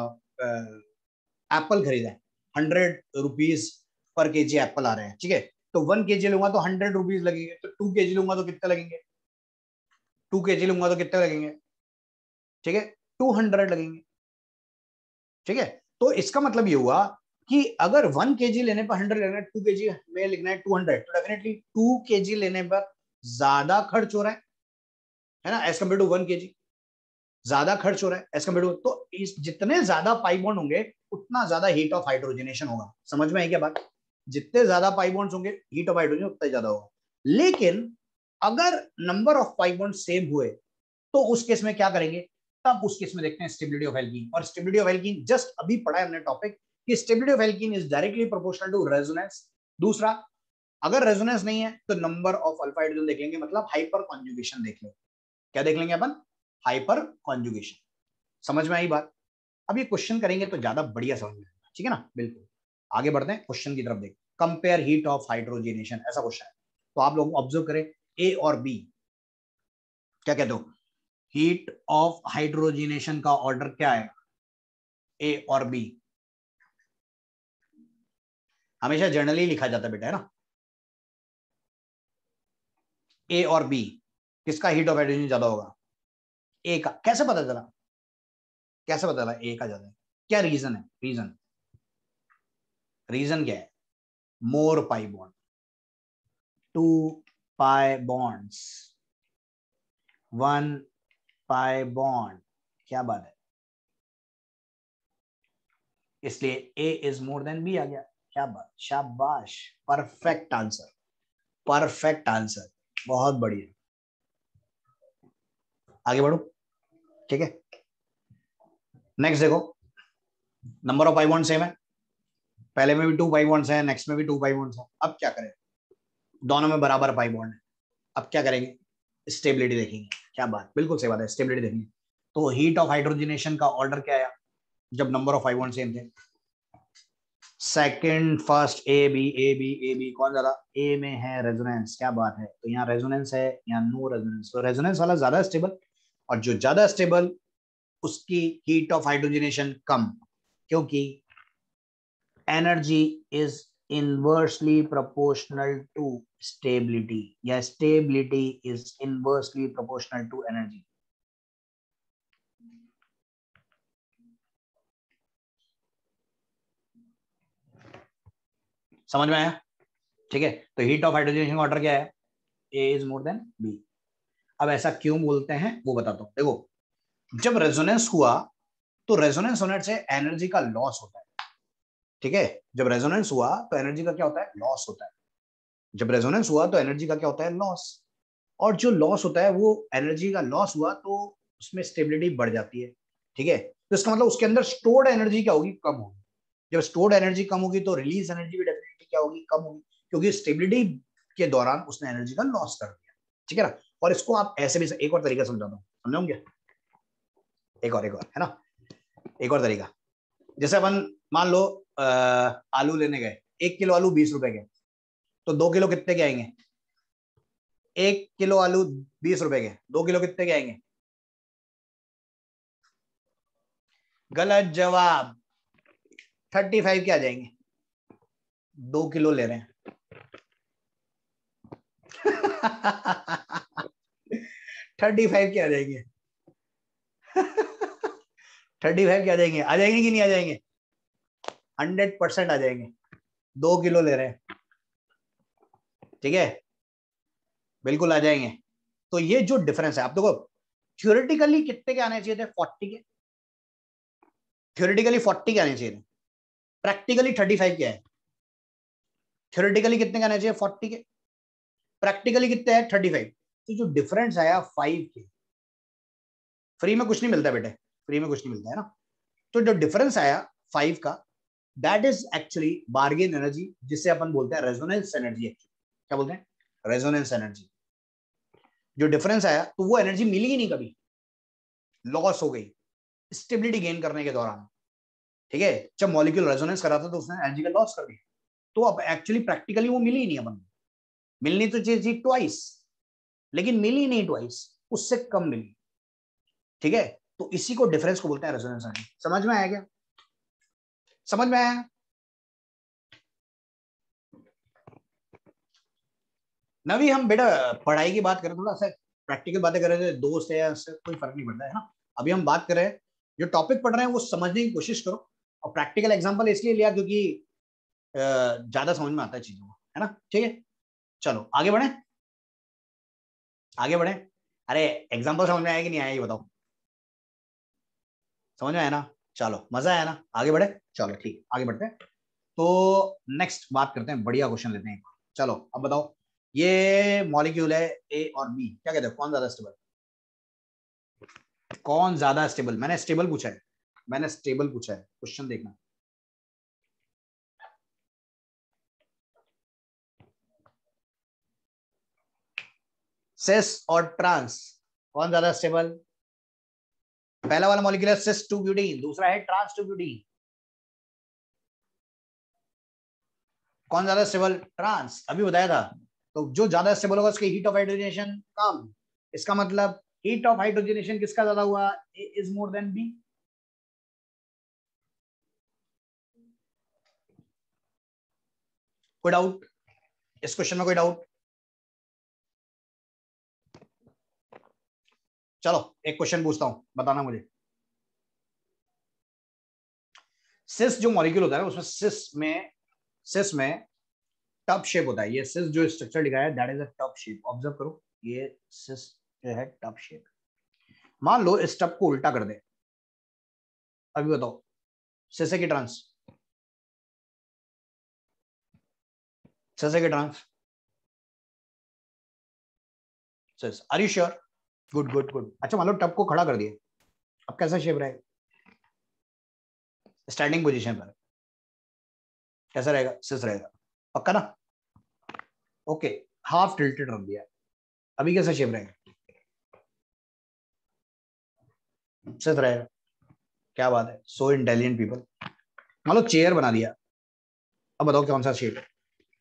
एप्पल खरीदा है, हंड्रेड रुपीज पर के जी एप्पल आ रहे हैं, ठीक है। तो वन के जी लूंगा तो हंड्रेड रुपीज लगेंगे, तो टू के जी लूंगा तो कितने लगेंगे, टू के जी लूंगा तो कितने लगेंगे, ठीक है, टू हंड्रेड लगेंगे, ठीक है। तो इसका मतलब ये हुआ कि अगर वन के जी लेने पर हंड्रेड लेना है, टू के जी में लिखना है टू हंड्रेड, तो डेफिनेटली टू के जी लेने पर ज्यादा खर्च हो रहा है, है ना, एज कम्पेयर टू वन के जी, ज्यादा खर्च हो रहा है एज कम्पेयर टू। तो इस जितने ज्यादा पाई बॉन्ड होंगे उतना ज्यादा हीट ऑफ हाइड्रोजनेशन होगा। समझ में आई क्या बात, जितने ज्यादा पाई बॉन्ड्स होंगे हीट ऑफ हाइड्रोजन उतना ज्यादा होगा। लेकिन अगर number of pi bond same हुए तो उस केस में क्या करेंगे, तब उस केस में देखते हैं स्टेबिलिटी ऑफ एल्कीन। और स्टेबिलिटी ऑफ एल्कीन जस्ट अभी पढ़ा है हमने टॉपिक कि stability of alkene is directly proportional to resonance. दूसरा, अगर रेजोनेंस नहीं है तो नंबर ऑफ अल्फा हाइड्रोजन देख लेंगे, मतलब हाइपर कॉन्जुगेशन देख लेंगे। क्या देख लेंगे अपन, हाइपर कॉन्जुगेशन। समझ में आई बात। अब ये क्वेश्चन करेंगे तो ज्यादा बढ़िया समझ में आएगा, ठीक है ना, बिल्कुल। आगे बढ़ते हैं क्वेश्चन की तरफ, देख कंपेयर हीट ऑफ हाइड्रोजनेशन, ऐसा क्वेश्चन है। तो आप लोग ऑब्जर्व करें ए और बी, क्या कहते हो, हीट ऑफ हाइड्रोजनेशन का ऑर्डर क्या है, ए और बी। हमेशा जर्नली लिखा जाता है बेटा, है ना। ए और बी, किसका हीट ऑफ हाइड्रोजन ज्यादा होगा, ए का। कैसे पता चला, कैसे पता चला ए का ज्यादा है, क्या रीजन है, रीजन रीजन क्या है, more pi bond, two pi bonds, one pi bond. क्या बात है, इसलिए A is more than B आ गया। क्या बात, शाबाश, परफेक्ट आंसर, परफेक्ट आंसर, बहुत बढ़िया। आगे बढ़ो, ठीक है। नेक्स्ट देखो, number of pi bond same है, पहले में भी टू पाई बॉन्ड्स हैं, नेक्स्ट में भी टू पाई बॉन्ड्स हैं। अब क्या करें, दोनों में बराबर पाई बॉन्ड है। अब क्या करेंगे, स्टेबिलिटी देखेंगे। क्या बात, बिल्कुल सही बात है, स्टेबिलिटी देखेंगे। तो हीट ऑफ हाइड्रोजनेशन का ऑर्डर क्या आया जब number of pi bond same थे? Second, first, A B A B A B, कौन ज्यादा? ए में है रेजोनेंस। क्या बात है, तो यहाँ रेजोनेंस है, यहाँ नो रेजोनेंस, तो रेजोनेंस वाला ज्यादा स्टेबल, और जो ज्यादा स्टेबल उसकी हीट ऑफ हाइड्रोजनेशन कम, क्योंकि energy is inversely proportional to stability, या stability is inversely proportional to energy। समझ में आया? ठीक है, तो हीट ऑफ हाइड्रोजनेशन का ऑर्डर क्या है? A is more than B। अब ऐसा क्यों बोलते हैं वो बताता हूं। देखो, जब रेजोनेंस हुआ तो रेजोनेंस होने से एनर्जी का लॉस होता है, ठीक है। जब रेजोनेंस हुआ तो एनर्जी का क्या होता है? लॉस होता है। जब रेजोनेंस हुआ तो एनर्जी का क्या होता है? लॉस। और जो लॉस होता है वो एनर्जी का लॉस हुआ तो उसमें स्टेबिलिटी बढ़ जाती है, ठीक है। तो इसका मतलब उसके अंदर स्टोर्ड एनर्जी क्या होगी? कम होगी। जब स्टोर्ड एनर्जी कम होगी तो रिलीज एनर्जी भी डेफिनेटली क्या होगी? कम होगी, क्योंकि स्टेबिलिटी के दौरान उसने एनर्जी का लॉस कर दिया, ठीक है ना। और इसको आप ऐसे भी, एक और तरीका समझाता हूँ, समझोगे? एक और एक और है ना, एक और तरीका। जैसे अपन मान लो आ, आलू लेने गए, एक किलो आलू बीस रुपए के, तो दो किलो कितने के आएंगे? एक किलो आलू बीस रुपए के, दो किलो कितने के आएंगे? गलत जवाब, थर्टी फाइव के आ जाएंगे, दो किलो ले रहे हैं। थर्टी फाइव के आ जाएंगे। थर्टी फाइव के आ जाएंगे, आ जाएंगे कि नहीं आ जाएंगे? हंड्रेड परसेंट आ जाएंगे, दो किलो ले रहे हैं, ठीक है, बिल्कुल आ जाएंगे। तो ये जो डिफरेंस है, आप देखो, थ्योरेटिकली कितने के आने चाहिए थे? फोर्टी के, थ्योरेटिकली फोर्टी के आने चाहिए थे, प्रैक्टिकली थर्टी फाइव के आए। थ्योरेटिकली कितने के आने चाहिए? फोर्टी के, प्रैक्टिकली कितने है? Thirty five. तो जो डिफरेंस आया फाइव के, फ्री में कुछ नहीं मिलता बेटे, फ्री में कुछ नहीं मिलता है ना। तो जो डिफरेंस आया फाइव का, that is actually bargain energy, जिसे अपन बोलते हैं रेजोनेंस एनर्जी। क्या बोलते हैं? Resonance energy. जो डिफरेंस आया तो वो एनर्जी मिली ही नहीं कभी, लॉस हो गई स्टेबिलिटी गेन करने के दौरान, ठीक है। जब मॉलिक्यूल रेजोनेंस करा था तो उसने एनर्जी का लॉस कर दिया, तो अब एक्चुअली प्रैक्टिकली वो मिली ही नहीं अपन, मिलनी तो चाहिए थी ट्वाइस, लेकिन मिली नहीं ट्वाइस, उससे कम मिली, ठीक है। तो इसी को डिफरेंस को बोलते हैं रेजोनेंस एनर्जी। समझ में आया क्या? समझ में आया? नवी, हम बेटा पढ़ाई की बात करें, थोड़ा सा प्रैक्टिकल बातें कर रहे थे, दोस्त है या उससे कोई फर्क नहीं पड़ता है ना। अभी हम बात कर रहे हैं, जो टॉपिक पढ़ रहे हैं वो समझने की कोशिश करो, और प्रैक्टिकल एग्जांपल इसलिए लिया क्योंकि ज्यादा समझ में आता है चीजों को, है ना, ठीक है। चलो आगे बढ़े, आगे बढ़े। अरे एग्जांपल समझ में आया कि नहीं आया ये बताओ? समझ में आया ना? चलो मजा आया ना? आगे बढ़े, चलो ठीक है, आगे बढ़ते हैं। तो नेक्स्ट बात करते हैं, बढ़िया क्वेश्चन लेते हैं। चलो अब बताओ, ये मॉलिक्यूल है ए और बी, क्या कहते हैं, कौन ज्यादा स्टेबल? कौन ज्यादा स्टेबल? मैंने स्टेबल पूछा है, मैंने स्टेबल पूछा है, क्वेश्चन देखना। सिस और ट्रांस, कौन ज्यादा स्टेबल? पहला वाला मॉलिक्यूल है सिस टू ब्यूटीन, दूसरा है ट्रांस टू ब्यूटीन, कौन ज्यादा स्टेबल? ट्रांस, अभी बताया था। तो जो ज्यादा स्टेबल होगा उसकी हीट ऑफ हाइड्रोजनेशन कम, इसका मतलब हीट ऑफ हाइड्रोजनेशन किसका ज्यादा हुआ? A is more than B. कोई डाउट इस क्वेश्चन में? कोई डाउट? चलो एक क्वेश्चन पूछता हूं, बताना मुझे। सिस जो मॉलिक्यूल होता है उसमें सिस में सिस में टब शेप होता है। ये सिस जो स्ट्रक्चर लिखा है that is a tub shape, observe करो, ये सिस जो है टब शेप। मान लो इस स्टेप को उल्टा कर दे, अभी बताओ सिसे की ट्रांस, सिसे की trans, cis, are you sure? Good good good. अच्छा मान लो टब को खड़ा कर दिया, अब कैसा शेप रहेगा? स्टैंडिंग पोजीशन पर कैसा रहेगा? सिस रहेगा, पक्का ना? ओके, हाफ टिल्टेड रख दिया, अभी कैसा शेप रहेगा? सिस रहेगा। क्या बात है, सो इंटेलिजेंट पीपल। मान लो चेयर बना दिया, अब बताओ कौन सा शेप है?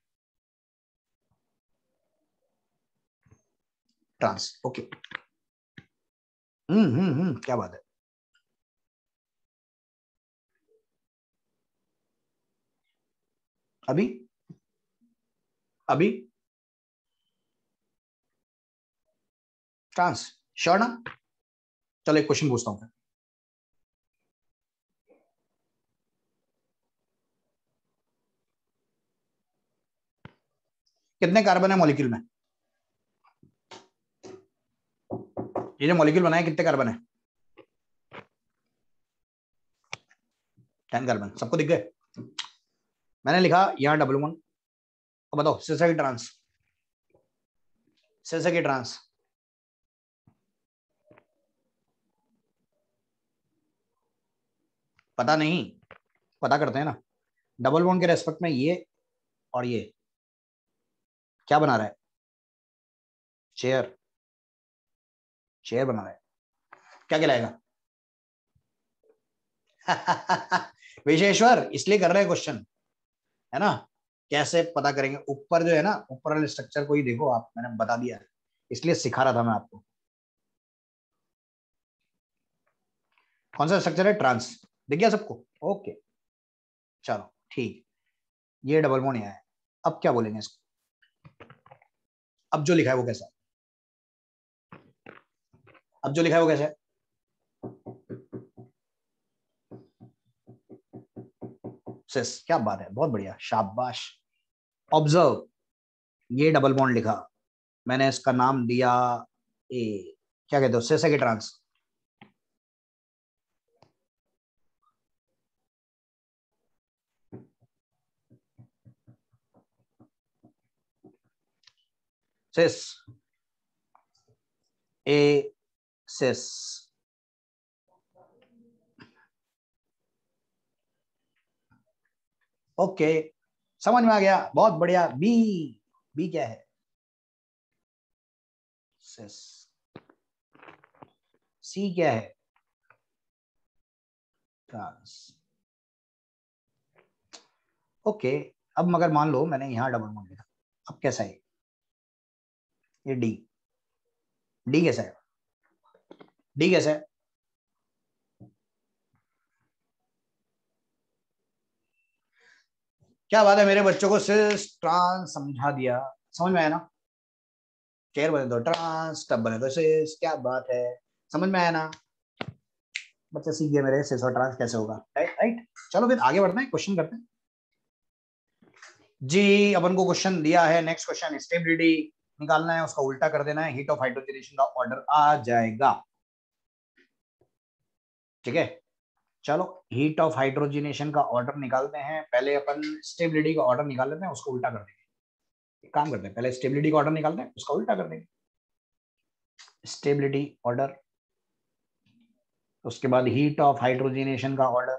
ट्रांस। ओके, हम्म हम्म हम्म क्या बात है। अभी अभी ट्रांस, श्योर ना? चलो एक क्वेश्चन पूछता हूं फिर। कितने कार्बन है मॉलिक्यूल में? ये जो मॉलिक्यूल बनाया कितने कार्बन है? टेन कार्बन, सबको दिख गए? मैंने लिखा यहाँ डबल वन। अब बताओ सिसा की ट्रांस, सिसा की ट्रांस, पता नहीं? पता करते हैं ना। डबल वन के रेस्पेक्ट में ये और ये क्या बना रहा है? चेयर, चेयर बना रहा है, क्या कहलाएगा? विशेश्वर इसलिए कर रहे हैं क्वेश्चन, है ना? कैसे पता करेंगे? ऊपर जो है ना, ऊपर वाले स्ट्रक्चर को ही देखो आप, मैंने बता दिया, इसलिए सिखा रहा था मैं आपको। कौन सा स्ट्रक्चर है? ट्रांस। दिख गया सबको? ओके, चलो ठीक, ये डबल बॉन्ड यहाँ है। अब क्या बोलेंगे इसको? अब जो लिखा है वो कैसा है? अब जो लिखा है वो कैसा है? सिस, क्या बात है, बहुत बढ़िया, शाबाश। ऑब्जर्व, ये डबल बॉन्ड लिखा, मैंने इसका नाम दिया ए, क्या कहते हो? सिस है कि ट्रांस? सिस, ए, सिस। ओके, समझ में आ गया, बहुत बढ़िया। बी, बी क्या है? सिस। सी क्या है? ट्रांस। ओके, अब मगर मान लो मैंने यहां डबल बॉन्ड लिखा, अब कैसा है? ये डी, डी कैसा है? डी कैसा है? क्या बात है, मेरे बच्चों को सिस ट्रांस समझा दिया, समझ में आया ना? चेयर बने तो ट्रांस, टब बने तो सिस, क्या बात है, समझ में आया ना? बच्चे सीख गए मेरे, सिस और ट्रांस कैसे होगा, राइट राइट। चलो फिर आगे बढ़ते हैं, क्वेश्चन करते हैं जी। अपन को क्वेश्चन दिया है, नेक्स्ट क्वेश्चन, स्टेबिलिटी निकालना है, उसका उल्टा कर देना है, हीट ऑफ हाइड्रोजनेशन का ऑर्डर आ जाएगा, ठीक है? चलो हीट ऑफ हाइड्रोजनेशन का ऑर्डर निकालते हैं, पहले अपन स्टेबिलिटी का ऑर्डर निकाल लेते हैं, उसको उल्टा कर देंगे। एक काम करते हैं, पहले स्टेबिलिटी का ऑर्डर निकालते हैं, उसका उल्टा कर देंगे। स्टेबिलिटी ऑर्डर, उसके बाद हीट ऑफ हाइड्रोजनेशन का ऑर्डर।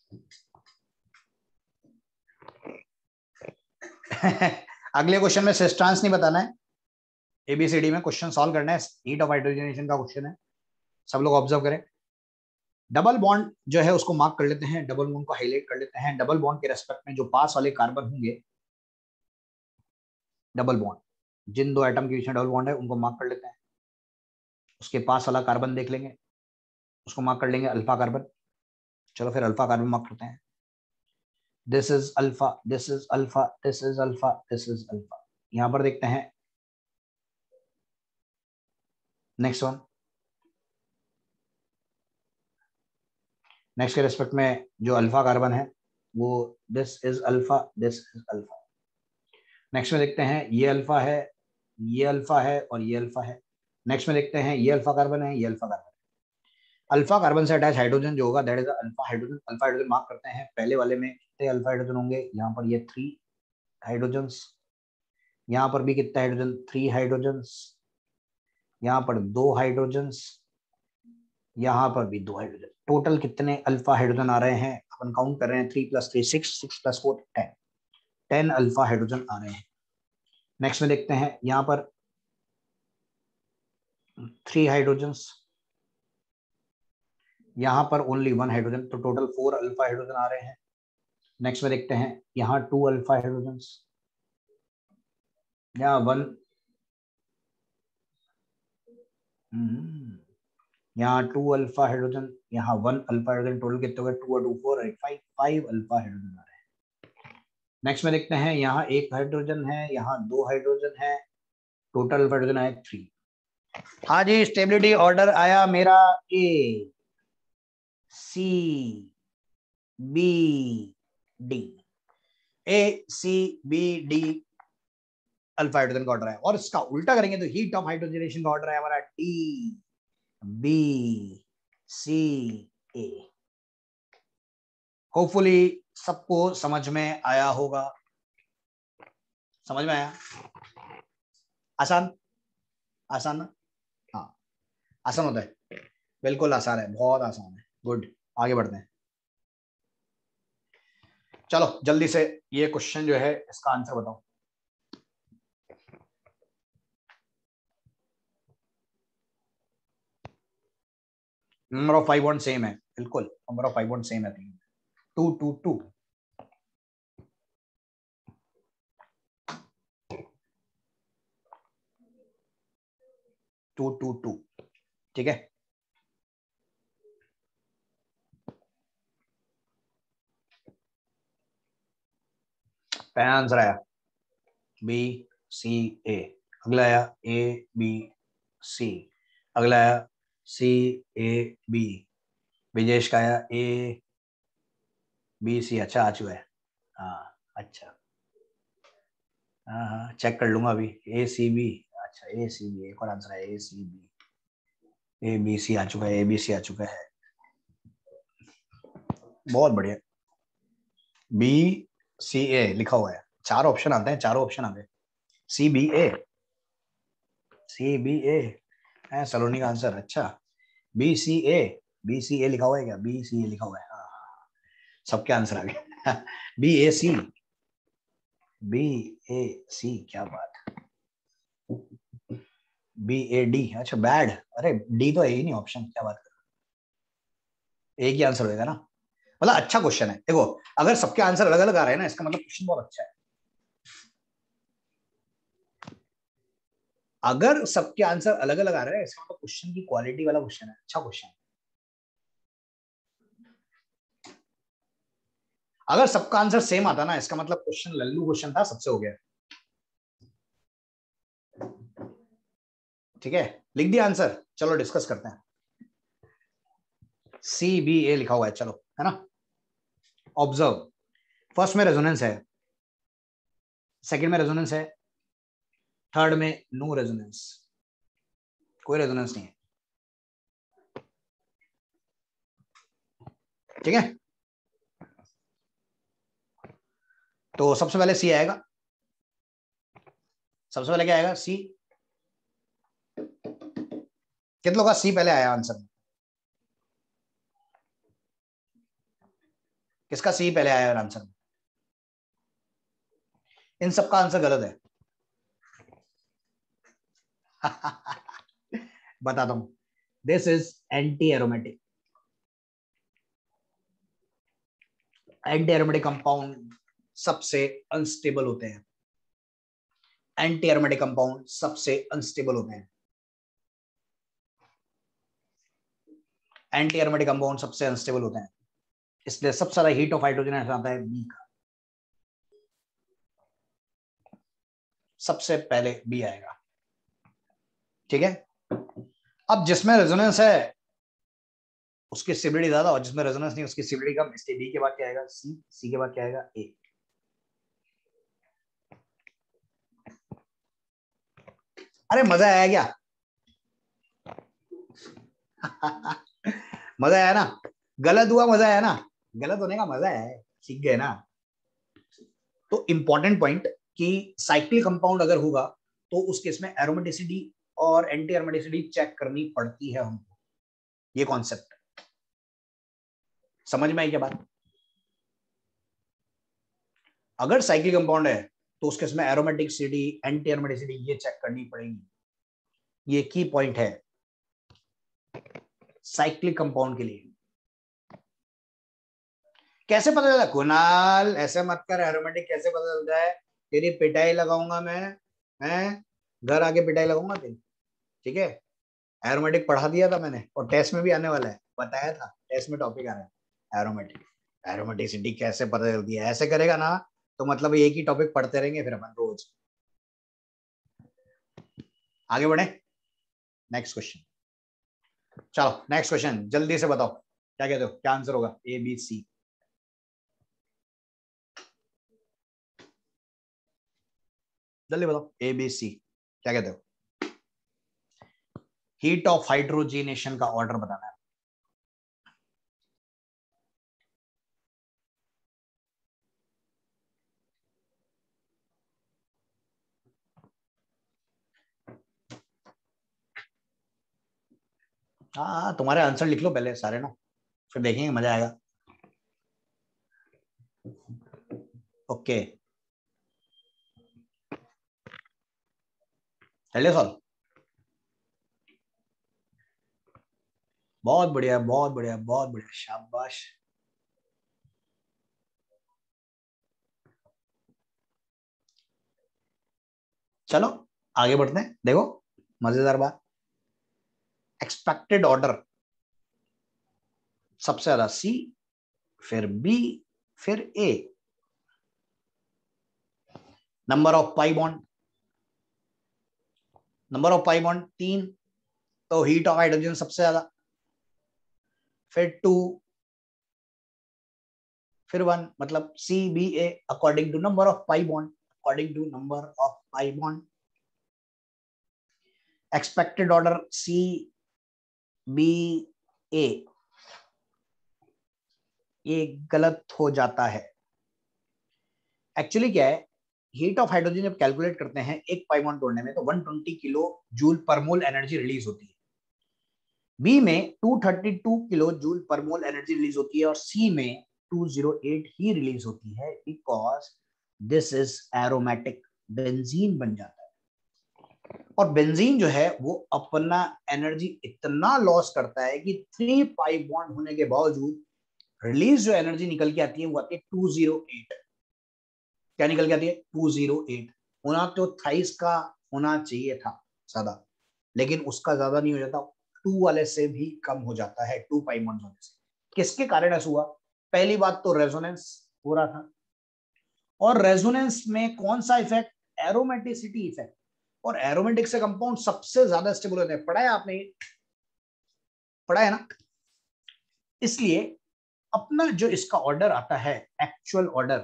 अगले क्वेश्चन में सिस ट्रांस नहीं बताना है, एबीसीडी में क्वेश्चन सॉल्व करना है, हीट ऑफ हाइड्रोजनेशन का क्वेश्चन है, सब लोग ऑब्जर्व करें। डबल बॉन्ड जो है उसको मार्क कर लेते हैं, डबल बॉन्ड को हाईलाइट कर लेते हैं। डबल बॉन्ड के रेस्पेक्ट में जो पास वाले कार्बन होंगे, डबल बॉन्ड, जिन दो एटम के बीच में डबल बॉन्ड है उनको मार्क कर लेते हैं। उसके पास वाला कार्बन देख लेंगे, उसको मार्क कर लेंगे अल्फा कार्बन। चलो फिर अल्फा कार्बन मार्क करते हैं, this is alpha, this is alpha, this is alpha, this is alpha. यहां पर देखते हैं नेक्स्ट वन, नेक्स्ट के रेस्पेक्ट में जो अल्फा कार्बन है वो this is alpha, this is alpha. Next में देखते हैं ये अल्फा है, ये अल्फा है और ये अल्फा है। नेक्स्ट में देखते हैं ये अल्फा कार्बन है, ये अल्फा कार्बन है। अल्फा कार्बन से अटैच हाइड्रोजन जो होगा that is alpha hydrogen. Alpha hydrogen mark करते हैं, पहले वाले में कितने अल्फा हाइड्रोजन होंगे, यहाँ पर ये थ्री हाइड्रोजन्स, यहाँ पर भी कितने हाइड्रोजन, थ्री हाइड्रोजन्स, यहाँ पर दो हाइड्रोजन्स, यहाँ पर भी दो हाइड्रोजन। टोटल कितने अल्फा हाइड्रोजन आ रहे हैं, अपन काउंट कर रहे हैं, three plus three six, six plus four ten, ten alpha hydrogen आ रहे हैं। नेक्स्ट में देखते हैं, यहाँ पर थ्री हाइड्रोजन्स, यहाँ पर ओनली वन हाइड्रोजन, तो टोटल फोर अल्फा हाइड्रोजन आ रहे हैं। नेक्स्ट में देखते हैं, यहाँ टू अल्फा हाइड्रोजन्स, यहाँ वन, यहाँ टू अल्फा हाइड्रोजन, यहाँ वन अल्फा हाइड्रोजन, टोटल कितने हो गए, टू और two four, five, five alpha hydrogen आ रहे हैं। नेक्स्ट में देखते हैं, यहाँ एक हाइड्रोजन है, यहाँ दो हाइड्रोजन है, टोटल अल्फा हाइड्रोजन आए थ्री। हाँ जी, स्टेबिलिटी ऑर्डर आया मेरा A C B D, A C B D alpha hydrogen का ऑर्डर है। और इसका उल्टा करेंगे तो हीट ऑफ हाइड्रोजनेशन का ऑर्डर है हमारा D B C A. Hopefully सबको समझ में आया होगा, समझ में आया, आसान, आसान ना, हाँ आसान होता है, बिल्कुल आसान है, बहुत आसान है, गुड। आगे बढ़ते हैं, चलो जल्दी से ये क्वेश्चन जो है इसका आंसर बताओ। Number of five bond same है, बिल्कुल number of five bond same है, two two two. Two two two, ठीक है। पहला आंसर आया बी सी ए, अगला आया ए बी सी, अगला आया सी ए बी, विजेश का आया ए बी सी। अच्छा आ चुका है, हाँ अच्छा, हाँ हाँ चेक कर लूंगा अभी, ए सी बी, अच्छा ए सी बी, एक और आंसर है ए सी बी, ए बी सी आ चुका है, ए बी सी आ चुका है, बहुत बढ़िया। बी सी ए लिखा हुआ है, चार ऑप्शन आते हैं, चारों ऑप्शन आ गए, सी बी ए, सी बी ए है सलोनी का आंसर। अच्छा बी सी ए, बी सी ए लिखा हुआ है क्या, बी सी ए लिखा हुआ है, हाँ हाँ सबके आंसर आ गए। बी ए सी, बी ए सी, क्या बात, बी ए डी, अच्छा बैड, अरे डी तो है ही नहीं ऑप्शन, क्या बात कर, एक ही आंसर होगा ना, मतलब अच्छा क्वेश्चन है। देखो अगर सबके आंसर अलग अलग आ रहे हैं ना, इसका मतलब क्वेश्चन बहुत अच्छा है। अगर सबके आंसर अलग अलग आ रहे हैं, इसका मतलब क्वेश्चन की क्वालिटी वाला क्वेश्चन है, अच्छा क्वेश्चन है। अगर सबका आंसर सेम आता ना, इसका मतलब क्वेश्चन लल्लू क्वेश्चन था, सबसे हो गया, ठीक है। लिख दिया आंसर, चलो डिस्कस करते हैं। सी बी ए लिखा हुआ है, चलो है ना। ऑब्जर्व, फर्स्ट में रेजोनेंस है, सेकंड में रेजोनेंस है, थर्ड में नो रेजोनेंस, कोई रेजोनेंस नहीं है, ठीक है। तो सबसे पहले सी आएगा, सबसे पहले क्या आएगा, सी। कितने लोगों का सी पहले आया आंसर में, किसका सी पहले आया आंसर में, इन सबका आंसर गलत है। बताता हूं, this is anti aromatic, anti aromatic compound सबसे अनस्टेबल होते हैं, एंटी एरोमेटिक कंपाउंड सबसे अनस्टेबल होते हैं, एंटी एरोमेटिक कंपाउंड सबसे अनस्टेबल होते हैं, इसलिए सबसे ज्यादा हीट ऑफ हाइड्रोजन आता है बी का, सबसे पहले बी आएगा, ठीक है। अब जिसमें रेजोनेंस है उसकी स्टेबिलिटी ज्यादा, और जिसमें रेजोनेंस नहीं उसकी स्टेबिलिटी कम, इसलिए बी के बाद क्या आएगा, सी, सी के बाद क्या आएगा, ए। अरे मजा आया क्या? मजा आया ना? गलत हुआ मजा आया ना? गलत होने का मजा है, सीख गए ना? तो इंपॉर्टेंट पॉइंट कि साइक्लिक कंपाउंड अगर होगा तो उस केस में एरोमेटिसिटी और एंटी एरोमेटिसिटी चेक करनी पड़ती है हमको। ये कॉन्सेप्ट समझ में आई क्या बात? अगर साइक्लिक कंपाउंड है तो उसके इसमें एरोमेटिसिटी एंटी एरोमेटिसिटी ये चेक करनी पड़ेगी। ये की पॉइंट है साइक्लिक कंपाउंड के लिए। कैसे पता चलता? कुणाल ऐसे मत कर, एरोमेटिक कैसे पता चलता है? तेरी पिटाई लगाऊंगा मैं, हैं? घर आके पिटाई लगाऊंगा तेरी, ठीक है? एरोमेटिक पढ़ा दिया था मैंने और टेस्ट में भी आने वाला है, बताया था टेस्ट में टॉपिक आ रहा है एरोमेटिक। एरोमेटिसिटी कैसे पता चलती है? ऐसे करेगा ना तो मतलब एक ही टॉपिक पढ़ते रहेंगे फिर अपन रोज। आगे बढ़े, नेक्स्ट क्वेश्चन। चलो नेक्स्ट क्वेश्चन, जल्दी से बताओ क्या कहते हो, क्या आंसर होगा? A B C. जल्दी बताओ, ए बी सी क्या कहते हो? हीट ऑफ हाइड्रोजीनेशन का ऑर्डर बताना है। हाँ तुम्हारे आंसर लिख लो पहले सारे ना, फिर देखेंगे, मजा आएगा। ओके चलिए सॉल्व। बहुत बढ़िया बहुत बढ़िया बहुत बढ़िया, शाबाश। चलो आगे बढ़ते हैं। देखो मजेदार बात, एक्सपेक्टेड ऑर्डर सबसे ज्यादा सी, फिर बी, फिर A. Number of pi bond, number of pi bond तीन, तो हीट ऑफ हाइड्रोजन सबसे ज्यादा, फिर टू, फिर वन, मतलब C B A according to number of pi bond, according to number of pi bond. Expected order C B A, ये गलत हो जाता है। एक्चुअली क्या है, हीट ऑफ हाइड्रोजन जब कैलकुलेट करते हैं एक पाई बॉन्ड तोड़ने में तो एक सौ बीस किलो जूल पर मोल एनर्जी रिलीज होती है। बी में दो सौ बत्तीस किलो जूल पर मोल एनर्जी रिलीज होती है और सी में दो सौ आठ ही रिलीज होती है, because this is aromatic, benzene बन जाता है। और बेंजीन जो है वो अपना एनर्जी इतना लॉस करता है कि थ्री पाई बॉन्ड होने के बावजूद रिलीज जो एनर्जी निकल के आती है वो आती है दो सौ आठ। क्या निकल के आती है? दो सौ आठ। होना तो थाइस का होना चाहिए था ज्यादा, लेकिन उसका ज्यादा नहीं हो जाता, टू वाले से भी कम हो जाता है, टू पाई बॉन्ड होने से। किसके कारण ऐसा हुआ? पहली बात तो रेजोनेंस हो रहा था, और रेजोनेंस में कौन सा इफेक्ट? Aromaticity effect. और एरोमेटिक से कंपाउंड सबसे ज्यादा स्टेबल होते हैं, पढ़ा है आपने ये? पढ़ा है ना? इसलिए अपना जो इसका ऑर्डर आता है, एक्चुअल ऑर्डर,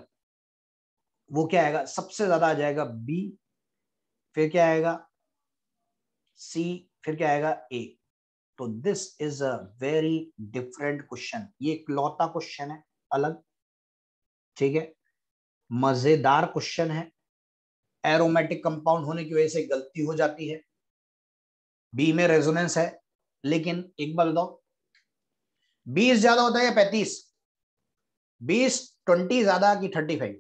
वो क्या आएगा? सबसे ज्यादा आ जाएगा बी, फिर क्या आएगा? सी, फिर क्या आएगा? ए। तो this is a very different question, ये इकलौता क्वेश्चन है अलग, ठीक है? मजेदार क्वेश्चन है। एरोमेटिक कंपाउंड होने की वजह से गलती हो जाती है। बी में रेजोनेंस है, लेकिन एक बात बताओ, बीस ज्यादा होता है या पैंतीस? बीस ट्वेंटी ज्यादा की थर्टी फाइव?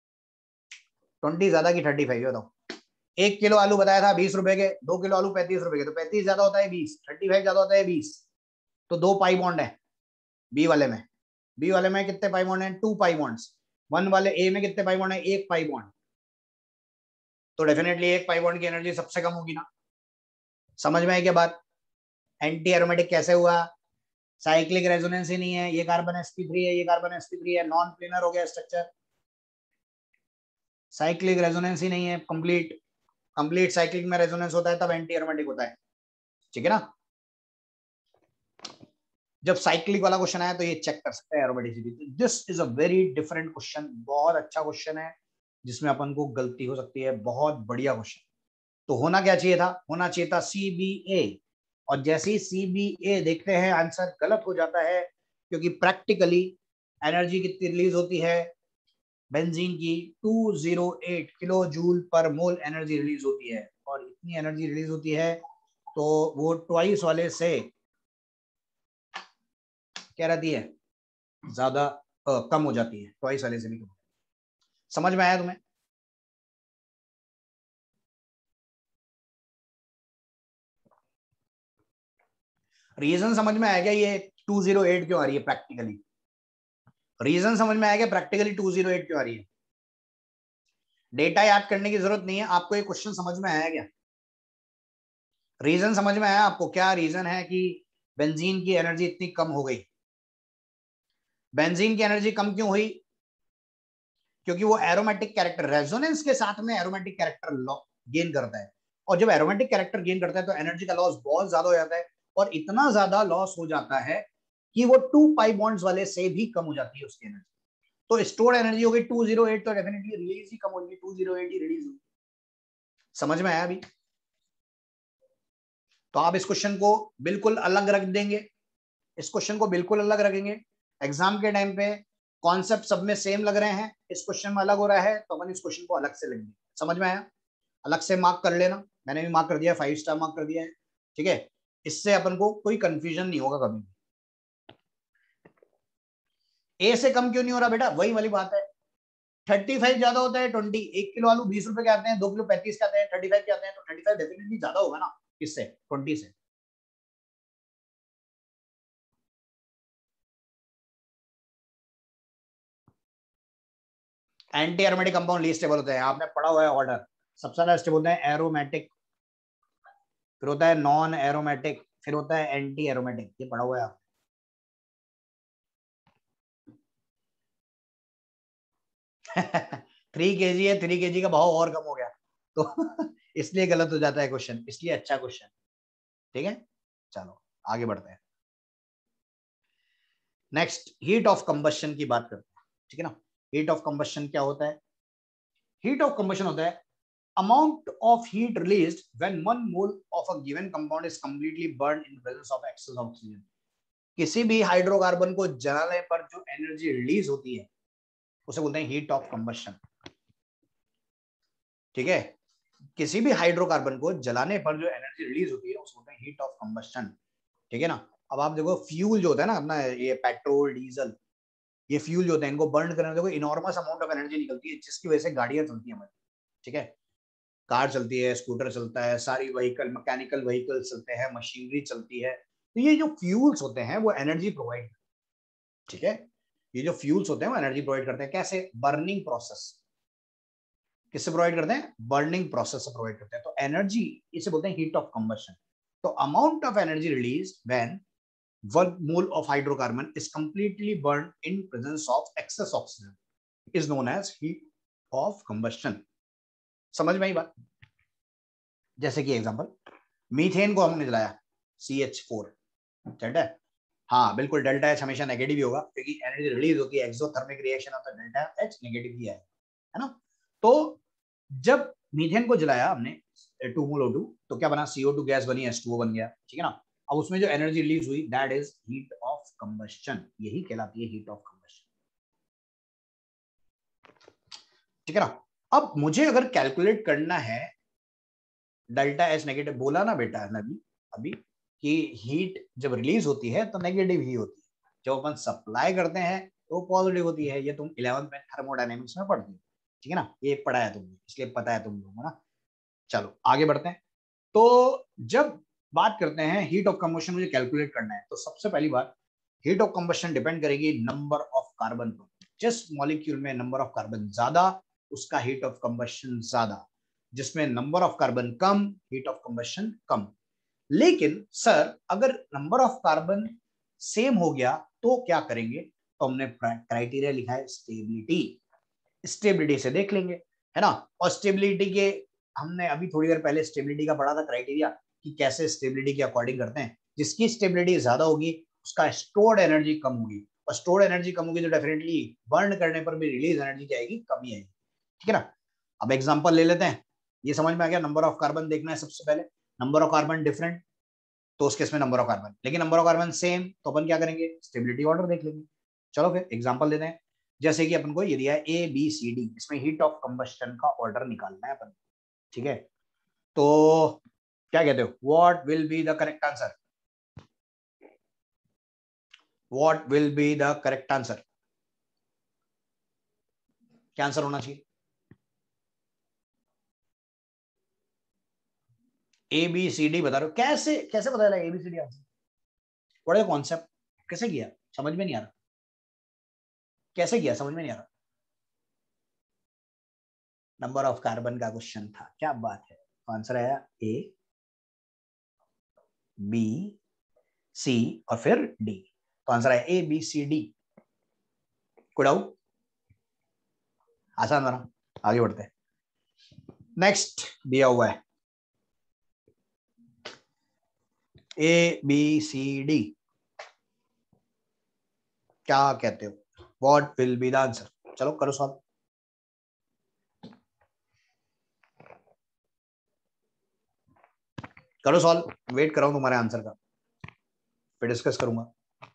ट्वेंटी ज्यादा की थर्टी फाइव बताओ। एक किलो आलू बताया था बीस रुपए के, दो किलो आलू पैंतीस रुपए के, तो पैंतीस ज्यादा होता है बीस, थर्टी फाइव ज्यादा होता है बीस। तो दो पाई बॉन्ड है बी वाले में। बी वाले में कितने पाई बॉन्ड है? Two pi bonds. वन वाले ए में कितने पाई बॉन्ड है? एक पाई बॉन्ड। तो डेफिनेटली एक पाई बॉन्ड की एनर्जी सबसे कम होगी ना। समझ में आई क्या बात? एंटी एरोमेटिक कैसे हुआ? साइक्लिक रेजोनेंस ही नहीं है, ये कार्बन एसपी3 है, ये कार्बन एसपी3 है, नॉन प्लेनर हो गया स्ट्रक्चर। साइक्लिक रेजोनेंस ही नहीं है, कंप्लीट कंप्लीट साइक्लिक में रेजोनेंस होता है तब एंटी एरोमेटिक होता है, ठीक है ना? जब साइक्लिक वाला क्वेश्चन आया तो ये चेक कर सकते हैं aromaticity. This is a very different question, बहुत अच्छा क्वेश्चन है जिसमें अपन को गलती हो सकती है, बहुत बढ़िया क्वेश्चन। तो होना क्या चाहिए था? होना चाहिए था सी बी ए, और जैसे ही सी बी ए देखते हैं आंसर गलत हो जाता है, क्योंकि प्रैक्टिकली एनर्जी कितनी रिलीज होती है बेंजीन की, दो सौ आठ किलो जूल पर मोल एनर्जी रिलीज होती है, और इतनी एनर्जी रिलीज होती है तो वो ट्वाइस वाले से क्या रहती है, ज्यादा कम हो जाती है, ट्वाइस वाले से भी कम। समझ में आया तुम्हें? रीजन समझ में आया क्या ये दो सौ आठ क्यों आ रही है प्रैक्टिकली? रीजन समझ में आया क्या प्रैक्टिकली दो सौ आठ क्यों आ रही है? डेटा याद करने की जरूरत नहीं है, आपको ये क्वेश्चन समझ में आया क्या? रीजन समझ में आया आपको? क्या रीजन है कि बेंजीन की एनर्जी इतनी कम हो गई? बेंजीन की एनर्जी कम क्यों हुई? क्योंकि वो एरोमेटिक कैरेक्टर, रेजोनेंस के साथ में एरोमेटिक कैरेक्टर गेन करता है, और जब एरोमेटिक कैरेक्टर गेन करता है तो एनर्जी का लॉस बहुत ज्यादा हो जाता है, और इतना ज्यादा लॉस हो जाता है कि वो टू पाई बॉन्ड्स वाले से भी कम हो जाती है उसकी एनर्जी। तो स्टोर्ड एनर्जी हो गई दो सौ आठ, तो डेफिनेटली रिलीज ही कम होगी, दो सौ आठ ही रिलीज होगी। समझ में आया अभी? तो आप इस क्वेश्चन को बिल्कुल अलग रख देंगे, इस क्वेश्चन को बिल्कुल अलग रखेंगे। एग्जाम के टाइम पे कॉन्सेप्ट सब में सेम लग रहे हैं, इस क्वेश्चन में अलग हो रहा है तो अपन इस क्वेश्चन को अलग से लेंगे। समझ में आया? अलग से मार्क कर लेना, मैंने भी मार्क कर दिया, फाइव स्टार मार्क कर दिया है, ठीक है? इससे अपन को कोई कंफ्यूजन नहीं होगा कभी। ए से कम क्यों नहीं हो रहा बेटा? वही वाली बात है, थर्टी फाइव ज्यादा होता है ट्वेंटी, एक किलो आलू बीस रुपए के आते हैं, दो किलो पैंतीस के आते हैं, थर्टी फाइव के आते हैं, तो थर्टी फाइव डेफिनेटली ज्यादा होगा ना किससे? ट्वेंटी से। Anti aromatic compound least stable होते हैं, आपने पढ़ा हुआ है ऑर्डर। सबसे ज्यादा स्टेबल होते हैं एरोमेटिक, फिर होता है नॉन एरोमेटिक, फिर होता है एंटी एरोमेटिक, ये पढ़ा हुआ है आप। थ्री के जी है, थ्री के जी का भाव और कम हो गया तो इसलिए गलत हो जाता है क्वेश्चन, इसलिए अच्छा क्वेश्चन। ठीक है, चलो आगे बढ़ते हैं। नेक्स्ट हीट ऑफ कंबशन की बात करते हैं, ठीक है ना? हीट ऑफ कंबशन क्या होता है? हीट ऑफ कंबशन होता है amount of heat released when one mole of a given compound is completely burned in presence of excess oxygen। किसी भी हाइड्रोकार्बन को जलाने पर जो एनर्जी रिलीज होती है उसे बोलते हैं हीट ऑफ कंबशन। ठीक है, किसी भी हाइड्रोकार्बन को जलाने पर जो एनर्जी रिलीज होती है उसे बोलते हैं हीट ऑफ कंबशन। ठीक है ना? अब आप देखो फ्यूल जो होता है ना अपना, ये पेट्रोल डीजल, ये फ्यूल जो होते हैं इनको बर्न करने में देखो इनॉर्मस अमाउंट ऑफ एनर्जी निकलती है, जिसकी वजह से गाड़ियां चलती हैं हमारी। ठीक है, कार चलती है, स्कूटर चलता है, सारी व्हीकल, मैकेनिकल व्हीकल चलते हैं, मशीनरी चलती है। तो ये जो फ्यूल्स होते हैं वो एनर्जी प्रोवाइड, ठीक है, ये जो फ्यूल्स होते हैं वो एनर्जी प्रोवाइड करते हैं। कैसे? Burning process. किससे प्रोवाइड करते हैं? बर्निंग प्रोसेस से प्रोवाइड करते हैं। तो एनर्जी इसे बोलते हैं हीट ऑफ कंबशन। तो amount of energy release when one mole of hydrocarbon is completely burned in presence of excess oxygen is known as heat of combustion। समझ में आई बात? जैसे कि एग्जांपल, मीथेन को हमने जलाया, सी एच फोर, ठीक है? हाँ बिल्कुल, डेल्टा एच हमेशा नेगेटिव ही होगा क्योंकि एनर्जी रिलीज होती है, एक्सोथर्मिक रिएक्शन होता है, डेल्टा एच नेगेटिव ही है, है ना? तो जब मीथेन को जलाया हमने टू मोल ओ टू, तो क्या बना? सी ओ टू गैस बनी, एच टू ओ बन गया। ठीक है ना? अब उसमें जो एनर्जी रिलीज हुई that is heat of combustion, यही कहलाती है हीट ऑफ कंबशन। ठीक है ना? अब मुझे अगर कैलकुलेट करना है डेल्टा एच नेगेटिव, बोला ना बेटा नबी अभी कि हीट जब रिलीज होती है तो नेगेटिव ही होती है, जब अपन सप्लाई करते हैं तो पॉजिटिव होती है। ये तुम इलेवेंथ में थर्मोडायनेमिक्स में पढ़ते हो, ठीक है ना? ये पढ़ा है तुमने, इसलिए पता है तुम लोगों को ना। चलो आगे बढ़ते हैं। तो जब बात करते हैं हीट ऑफ कंबशन मुझे कैलकुलेट करना है, तो सबसे पहली बात, हीट ऑफ कंबशन डिपेंड करेगी नंबर ऑफ कार्बन पर। जिस मॉलिक्यूल में नंबर ऑफ कार्बन ज्यादा उसका हीट ऑफ कंबशन ज्यादा, जिसमें नंबर ऑफ कार्बन कम हीट ऑफ कंबशन कम। लेकिन सर अगर नंबर ऑफ कार्बन सेम हो गया तो क्या करेंगे? तो हमने क्राइटेरिया लिखा है स्टेबिलिटी, स्टेबिलिटी से देख लेंगे, है ना? और स्टेबिलिटी के हमने अभी थोड़ी देर पहले स्टेबिलिटी का पढ़ा था क्राइटेरिया कि कैसे स्टेबिलिटी के अकॉर्डिंग करते हैं। जिसकी स्टेबिलिटी ज्यादा होगी उसका स्टोर्ड एनर्जी कम होगी, और स्टोर्ड एनर्जी कम होगी तो डेफिनेटली बर्न करने पर भी रिलीज एनर्जी क्या आएगी? कमी आएगी। ठीक है ना? अब एग्जांपल ले लेते हैं, ये समझ में आ गया? नंबर ऑफ कार्बन देखना है सबसे पहले, नंबर ऑफ कार्बन डिफरेंट, तो उस केस में नंबर ऑफ कार्बन, लेकिन नंबर ऑफ कार्बन सेम तो अपन क्या करेंगे, स्टेबिलिटी ऑर्डर देख लेंगे। चलो फिर एग्जांपल देते हैं, जैसे कि अपन को ये दिया है ए बी सी डी, इसमें हीट ऑफ कंबस्शन का ऑर्डर निकालना है अपन, ठीक है। तो क्या कहते हो, what will be the correct answer, what will be the correct answer, क्या आंसर होना चाहिए? ए बी सी डी बता रहे हो, कैसे कैसे पता चला A B C D answer, what is the concept, कैसे किया, समझ में नहीं आ रहा, कैसे किया समझ में नहीं आ रहा। नंबर ऑफ कार्बन का क्वेश्चन था, क्या बात है। आंसर आया ए बी सी और फिर डी, तो आंसर आया ए बी सी डी। कोई डाउट, आसान बना, आगे बढ़ते हैं। नेक्स्ट दिया हुआ है ए बी सी डी, क्या कहते हो, what will be the answer, चलो करो सॉल्व। करो सॉल्व, वेट कर रहा हूं तुम्हारे आंसर का, फिर डिस्कस करूंगा।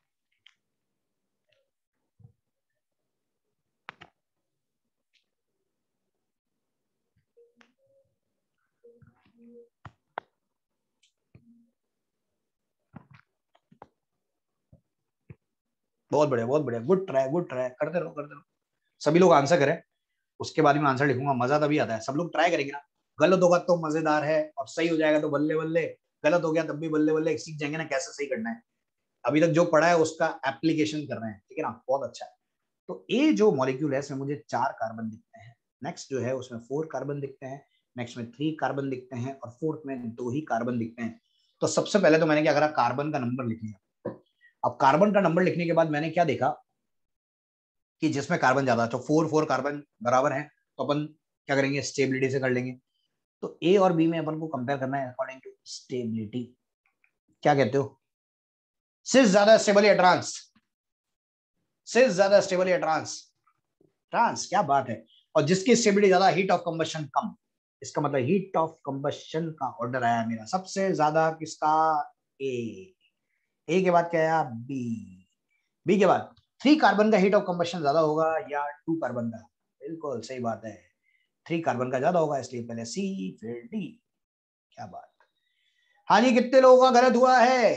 बहुत बढ़िया बहुत बढ़िया, गुड ट्राई गुड ट्राई, करते रहो करते रहो, सभी लोग आंसर करें, उसके बाद में आंसर लिखूंगा, मजा तभी आता है, सब लोग ट्राई करेंगे ना। गलत होगा तो मजेदार है, और सही हो जाएगा तो बल्ले बल्ले, गलत हो गया तब भी बल्ले बल्ले, सीख जाएंगे ना कैसे सही करना है। अभी तक जो पढ़ा है उसका एप्लीकेशन कर रहे हैं, ठीक है ना, बहुत अच्छा है। तो ये जो मॉलिक्यूल है इसमें मुझे चार कार्बन दिखते हैं, नेक्स्ट जो है उसमें फोर कार्बन दिखते हैं, नेक्स्ट में थ्री कार्बन दिखते हैं, और फोर्थ में दो ही कार्बन दिखते हैं। तो सबसे पहले तो मैंने क्या करा, कार्बन का नंबर लिख लिया। अब कार्बन का नंबर लिखने के बाद मैंने क्या देखा कि जिसमें कार्बन ज्यादा, तो फोर फोर कार्बन बराबर है, तो अपन क्या करेंगे, स्टेबिलिटी से कर लेंगे। तो ए और बी में अपन को कंपेयर करना है अकॉर्डिंग टू स्टेबिलिटी, क्या कहते हो, सिस ज्यादा स्टेबल या ट्रांस, सिस ज्यादा स्टेबल या ट्रांस, ट्रांस, क्या बात है। और जिसकी स्टेबिलिटी ज्यादा, हीट ऑफ कंबशन कम, इसका मतलब हीट ऑफ कंबशन का ऑर्डर आया मेरा सबसे ज्यादा किसका, ए, ए के बाद क्या आया बी, बी के बाद थ्री कार्बन का हीट ऑफ कंबशन ज्यादा होगा या टू कार्बन का, बिल्कुल सही बात है, थ्री कार्बन का ज्यादा होगा, इसलिए पहले सी फिर डी, क्या बात। हाँ जी, कितने लोगों का गलत हुआ है,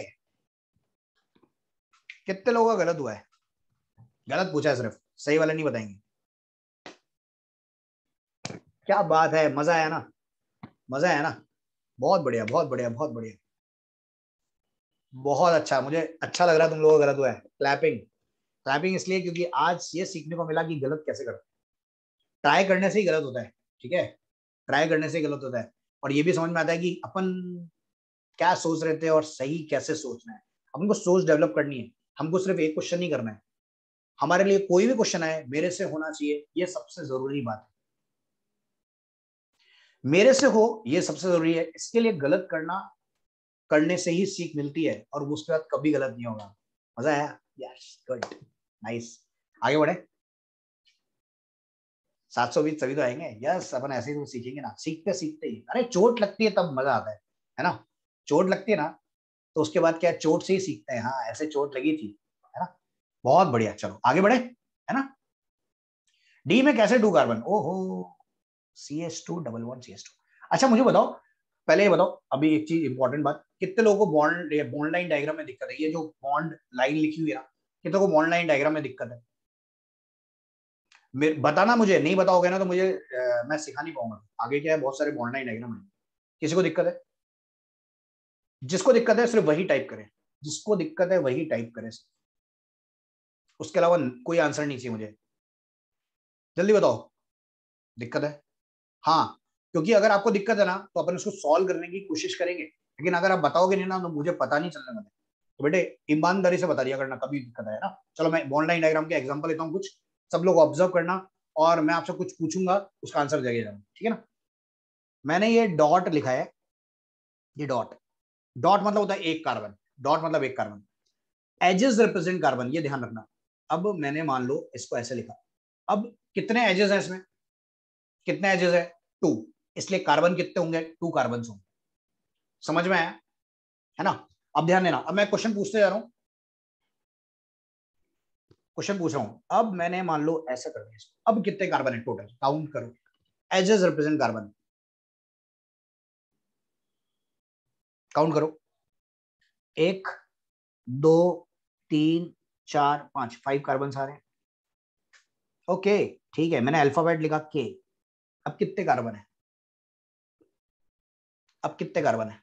कितने लोगों का गलत हुआ है, गलत पूछा है सिर्फ, सही वाला नहीं बताएंगे, क्या बात है, मजा आया ना, मजा आया ना, बहुत बढ़िया बहुत बढ़िया बहुत बढ़िया, बहुत अच्छा, मुझे अच्छा लग रहा है तुम लोगों का गलत हुआ है, क्लैपिंग, क्लैपिंग इसलिए क्योंकि आज ये सीखने को मिला कि गलत कैसे करते, ट्राई करने से ही गलत होता है, ठीक है, ट्राई करने से ही गलत होता है, और ये भी समझ में आता है कि अपन क्या सोच रहे थे और सही कैसे सोचना है, अपन को सोच डेवलप करनी है, हमको सिर्फ एक क्वेश्चन नहीं करना है, हमारे लिए कोई भी क्वेश्चन आए मेरे से होना चाहिए, ये सबसे जरूरी बात है, मेरे से हो ये सबसे जरूरी है, इसके लिए गलत करना, करने से ही सीख मिलती है, और उसके बाद कभी गलत नहीं होगा। मजा आया, यस गुड, नाइस, आगे बढ़े, सात सौ बीस तभी तो आएंगे, यस अपन ऐसे ही तो सीखेंगे ना, सीखते सीखते ही, अरे चोट लगती है तब मजा आता है है ना, चोट लगती है ना, तो उसके बाद क्या, चोट से ही सीखते हैं, हाँ ऐसे चोट लगी थी, है ना, बहुत बढ़िया, चलो आगे बढ़े, है ना। डी में कैसे टू कार्बन, ओहो, C H two double one C H two, अच्छा मुझे बताओ, पहले ये बताओ, अभी एक चीज इंपॉर्टेंट बात, कितने लोगों को बॉन्ड बॉन्ड लाइन डायग्राम में दिक्कत है, ये जो बॉन्ड लाइन लिखी हुई है ना, कितने को बॉन्ड लाइन डायग्राम में दिक्कत है, बताना, मुझे नहीं बताओगे ना तो मुझे आ, मैं सिखा नहीं पाऊंगा, आगे क्या है, बहुत सारे बॉन्ड लाइन डायग्राम है, किसी को दिक्कत है, जिसको दिक्कत है सिर्फ वही टाइप करे, जिसको दिक्कत है वही टाइप करे, उसके अलावा कोई आंसर नहीं चाहिए मुझे, जल्दी बताओ, दिक्कत है, हाँ, क्योंकि अगर आपको दिक्कत है ना तो अपन उसको सॉल्व करने की कोशिश करेंगे, लेकिन अगर आप बताओगे नहीं ना तो मुझे पता नहीं चलने वाला, तो बेटे ईमानदारी से बता दिया करना कभी दिक्कत है ना। चलो मैं बॉन्ड लाइन डायग्राम के एग्जांपल लेता हूँ कुछ, सब लोग ऑब्जर्व करना, और मैं आपसे कुछ पूछूंगा उसका आंसर देके जाना, ठीक है ना। मैंने ये डॉट लिखा है, ये डॉट, डॉट मतलब होता है एक कार्बन, डॉट मतलब एक कार्बन, एजेस रिप्रेजेंट कार्बन, ये ध्यान रखना। अब मैंने मान लो इसको ऐसे लिखा, अब कितने एजेस हैं इसमें, कितने एजेस है, टू, इसलिए कार्बन कितने होंगे, टू कार्बन होंगे, समझ में आया, है ना। अब ध्यान देना, अब मैं क्वेश्चन पूछते जा रहा हूं, क्वेश्चन पूछ रहा हूं। अब मैंने मान लो ऐसा कर दिया इसको, अब कितने कार्बन है टोटल, काउंट करो, एजेस रिप्रेजेंट कार्बन, काउंट करो, एक, दो, तीन, चार, पांच, फाइव कार्बन आ रहे हैं। ओके ठीक है, मैंने अल्फाबेट लिखा के। अब कितने कार्बन है, अब कितने कार्बन है,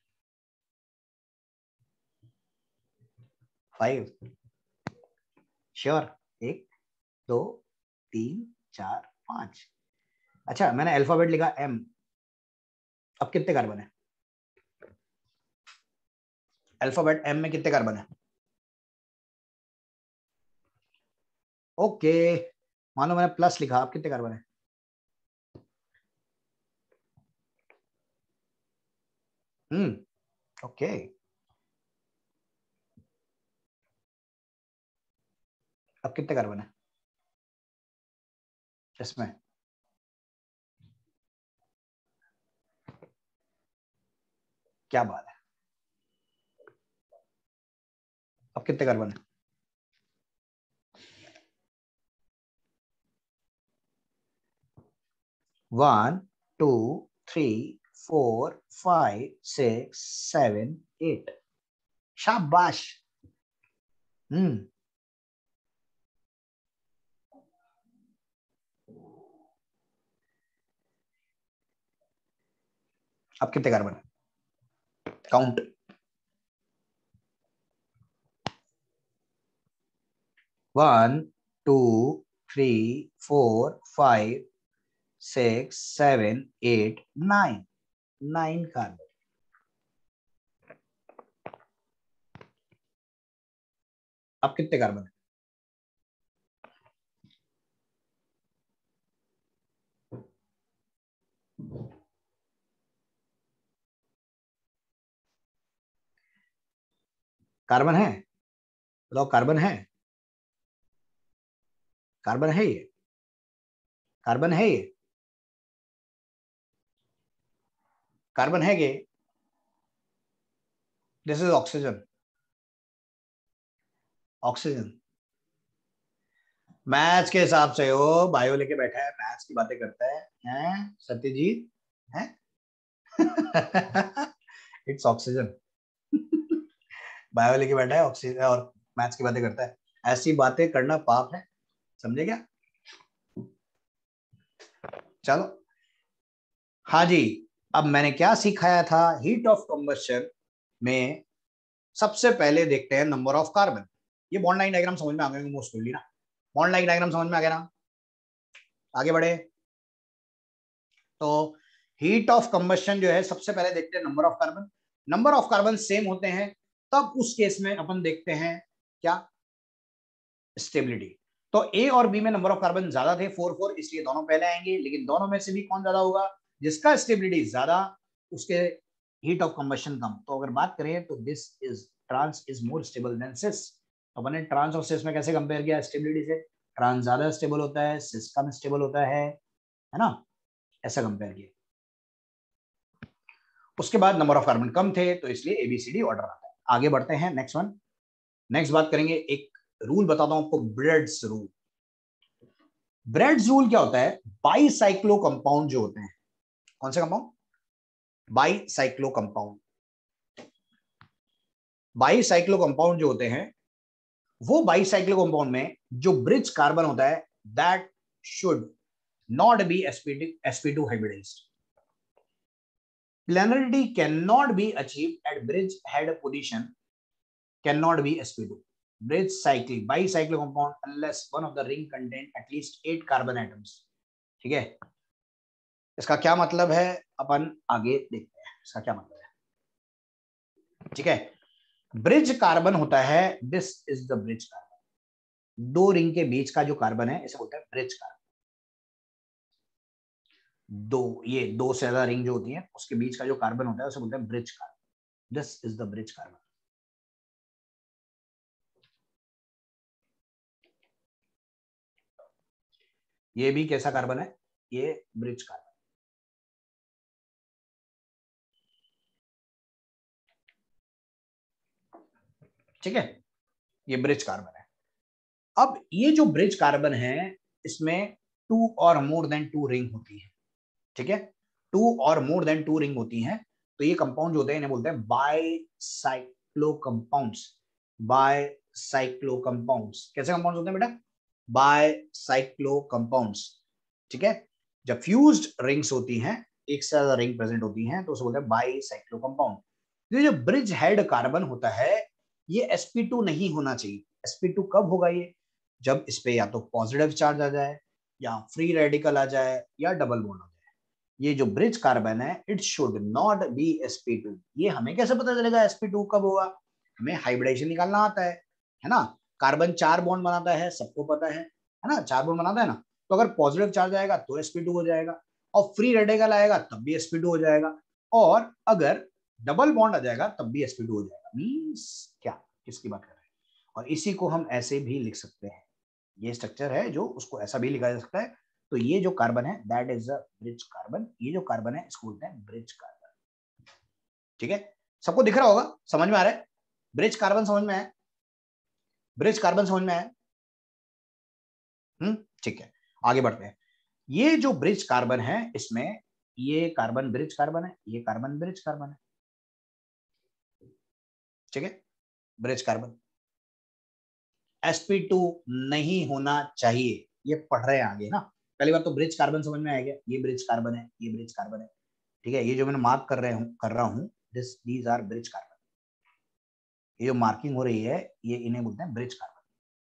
फाइव, श्योर, एक, दो, तीन, चार, पांच। अच्छा मैंने अल्फाबेट लिखा एम, अब कितने कार्बन है, अल्फाबेट एम में कितने कार्बन है? ओके, मानो मैंने प्लस लिखा, अब कितने कार्बन है? हम्म ओके, अब कितने कार्बन है इसमें? क्या बात है, अब कितने कार्बन है? One, two, three, four, five, six, seven, eight. शाबाश। हम्म अब कितने कार्बन है, count. One, two, three, four, five, six, seven, eight, nine, nine carbon. अब कितने कार्बन है? कार्बन है, बताओ, कार्बन है, कार्बन है ये, कार्बन है ये, कार्बन है ये, this is oxygen, oxygen. Maths के हिसाब से हो, बायो लेके बैठा है, मैथ्स की बातें करता है, हैं सत्यजीत, हैं? It's oxygen. बायो लेके बैठा है, ऑक्सीजन और मैथ्स की बातें करता है। ऐसी बातें करना पाप है, समझे क्या? चलो, हाँ जी। अब मैंने क्या सिखाया था, हीट ऑफ कंबस्शन में सबसे पहले देखते हैं नंबर ऑफ कार्बन। ये बॉन्ड लाइन डायग्राम समझ में आ गया मोस्टली ना, बॉन्ड लाइन डायग्राम समझ में आ गया ना? आगे बढ़े तो हीट ऑफ कंबस्शन जो है, सबसे पहले देखते हैं number of carbon. Number of carbon same होते हैं तब उस केस में अपन देखते हैं क्या, स्टेबिलिटी। तो ए और बी में नंबर ऑफ कार्बन ज्यादा थे, फोर फोर, इसलिए दोनों पहले आएंगे, लेकिन दोनों में से भी कौन ज्यादा होगा, जिसका स्टेबिलिटी ज्यादा उसके हीट ऑफ कंबस्शन कम। तो अगर बात करें तो this is trans is more stable than cis. तो मैंने ट्रांस और सिस में कैसे कंपेयर किया स्टेबिलिटी से, ट्रांस ज्यादा स्टेबल होता है, सिस कम स्टेबल होता है है ना, ऐसा कंपेयर किया। उसके बाद नंबर ऑफ कार्बन कम थे तो इसलिए एबीसीडी ऑर्डर आता है। आगे बढ़ते हैं, नेक्स्ट वन। नेक्स्ट बात करेंगे, एक रूल बताता हूं आपको, ब्रेड्स रूल। ब्रेड्स रूल क्या होता है, बाईसाइक्लो कंपाउंड जो होते हैं, कौन से compound, bicyclo compound, bicyclo compound जो होते हैं, वो बाईसाइक्लो कंपाउंड में जो ब्रिज कार्बन होता है, that should not be sp2 hybridized. Planarity cannot be achieved at bridge head position, cannot be sp2. Bridge cyclic bicyclic compound unless one of the ring contain at least eight carbon atoms. ठीक है, इसका क्या मतलब है अपन आगे देखते हैं, इसका क्या मतलब है। ठीक है, ब्रिज कार्बन होता है, this is the bridge carbon, दो रिंग के बीच का जो कार्बन है इसे बोलते हैं ब्रिज कार्बन। दो, ये दो से ज्यादा रिंग जो होती है उसके बीच का जो कार्बन होता है उसे बोलते हैं bridge carbon, this is the bridge carbon. ये भी कैसा कार्बन है, ये ब्रिज कार्बन। ठीक है, ये ब्रिज कार्बन है। अब ये जो ब्रिज कार्बन है इसमें टू और मोर देन टू रिंग होती है, ठीक है, टू और मोर देन टू रिंग होती हैं। तो ये कंपाउंड होते हैं इन्हें बोलते हैं बाइसाइक्लो कंपाउंड्स। बाइसाइक्लो कंपाउंड्स कैसे कंपाउंड्स होते हैं बेटा? बाइसाइक्लो कंपाउंड्स, ठीक है। जब फ्यूज्ड रिंग्स होती हैं, एक से ज्यादा रिंग प्रेजेंट होती हैं, तो उसे बोलते हैं बाइसाइक्लो कंपाउंड। ये जो ब्रिज हेड कार्बन होता है ये एस पी टू नहीं होना चाहिए। एस पी टू कब होगा? ये जब इस पे या तो पॉजिटिव चार्ज आ जाए या फ्री रेडिकल आ जाए या डबल बॉन्ड आ जाए। ये जो ब्रिज कार्बन है it should not be S P two. ये हमें कैसे पता चलेगा एस पी टू कब होगा? हमें हाइब्रिडेशन निकालना आता है, है ना। कार्बन चार बॉन्ड बनाता है, सबको पता है, है ना, चार बॉन्ड बनाता है ना। तो अगर पॉजिटिव चार्ज आएगा तो एस पी टू हो जाएगा, और फ्री रेडिकल आएगा तब भी एस पी टू हो जाएगा, और अगर डबल बॉन्ड आ जाएगा तब भी एस पी टू हो जाएगा। मींस क्या, किसकी बात कर रहे हैं? और इसी को हम ऐसे भी लिख सकते हैं, ये स्ट्रक्चर है जो उसको ऐसा भी लिखा जा सकता है। तो ये जो कार्बन है that is a bridge carbon. ये जो कार्बन है इसको बोलते हैं ब्रिज कार्बन, ठीक है। सबको दिख रहा होगा, समझ में आ रहा है? ब्रिज कार्बन समझ में आया? ब्रिज कार्बन समझ में आया? हम्म, ठीक है, आगे बढ़ते हैं। ये जो ब्रिज कार्बन है इसमें ये कार्बन ब्रिज कार्बन है, ये कार्बन ब्रिज कार्बन है, ठीक है, bridge carbon. S P two नहीं होना चाहिए, ये पढ़ रहे हैं आगे ना। पहली बार तो ब्रिज कार्बन समझ में आ गया, ये ब्रिज कार्बन है, ये ब्रिज कार्बन है, ठीक है। ये जो मैंने मार्क कर रहे हूं कर रहा हूं this these are bridge carbon. ये जो मार्किंग हो रही है ये इन्हें बोलते हैं ब्रिज कार्बन,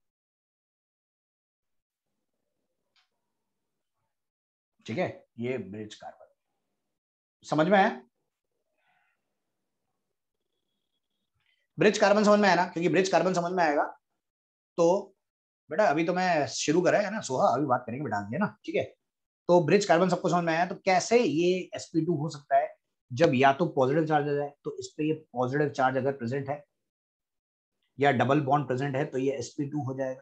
ठीक है, ये ब्रिज कार्बन। समझ में आया? ब्रिज कार्बन समझ में आया ना? क्योंकि ब्रिज कार्बन समझ में आएगा तो बेटा, अभी तो मैं शुरू करा है ना सोहा, अभी बात करेंगे बेटा आगे ना, ठीक है। तो ब्रिज कार्बन सबको समझ में आया। तो कैसे ये एस पी टू हो सकता है? जब या तो पॉजिटिव चार्ज आ जाए, तो इस पे ये पॉजिटिव चार्ज अगर प्रेजेंट है या डबल बॉन्ड प्रेजेंट है तो ये एस पी टू हो जाएगा,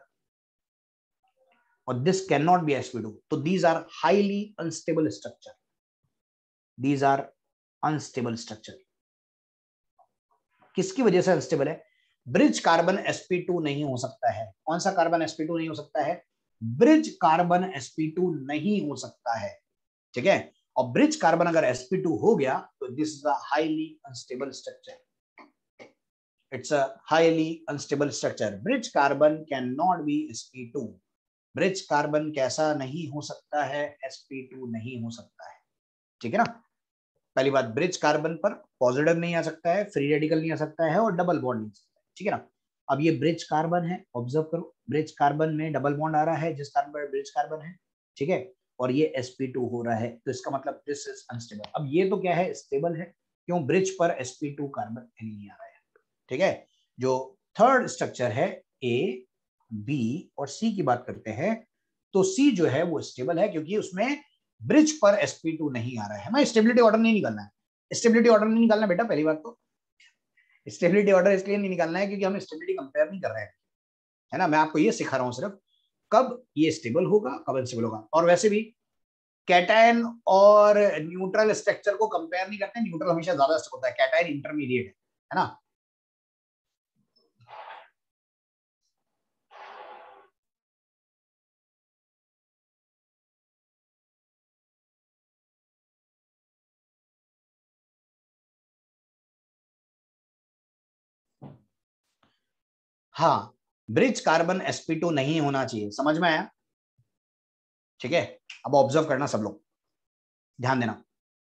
और this can not be S P two. तो these are highly unstable structure, these are unstable structure. किसकी वजह से अनस्टेबल है? Bridge carbon S P two नहीं हो सकता है। कौन सा कार्बन एस पी टू नहीं हो सकता है? Bridge carbon S P two नहीं हो सकता है, ठीक है। और ब्रिज कार्बन अगर एस पी टू हो गया तो this is a highly unstable structure, it's a highly unstable structure. Bridge carbon can not be S P two. Bridge carbon कैसा नहीं हो सकता है? एस पी टू नहीं हो सकता है, ठीक है ना। पहली बात, ब्रिज कार्बन पर पॉजिटिव नहीं आ सकता है, फ्री रेडिकल नहीं आ सकता है, और डबल बॉन्ड नहीं आ सकता है, ठीक है ना। अब ये ब्रिज कार्बन है, ऑब्जर्व करो, ब्रिज कार्बन में डबल बॉन्ड आ रहा है जिस कार्बन पर ब्रिज कार्बन है, ठीक है, और ये एस पी टू हो रहा है, तो इसका मतलब दिस इज अनस्टेबल। अब ये तो क्या है, स्टेबल है, क्यों? ब्रिज पर एस पी टू कार्बन नहीं आ रहा है, ठीक है। जो थर्ड स्ट्रक्चर है ए, बी और सी की बात करते हैं, तो सी जो है वो स्टेबल है, क्योंकि उसमें ब्रिज पर एस पी टू नहीं आ रहा है। हमें स्टेबिलिटी ऑर्डर नहीं निकालना है, स्टेबिलिटी ऑर्डर नहीं निकालना बेटा। पहली बात तो स्टेबिलिटी ऑर्डर इसलिए नहीं निकालना है क्योंकि हम स्टेबिलिटी कंपेयर नहीं कर रहे हैं, है ना। मैं आपको ये सिखा रहा हूं सिर्फ, कब ये स्टेबल होगा कब अनस्टेबल होगा। और वैसे भी कैटायन और न्यूट्रल स्ट्रक्चर को कंपेयर नहीं करते, न्यूट्रल हमेशा ज्यादा स्टेबल होता है, कैटायन इंटरमीडिएट है, है ना। हाँ, bridge carbon S P two नहीं होना चाहिए, समझ में आया? ठीक है, अब ऑब्जर्व करना सब लोग, ध्यान देना।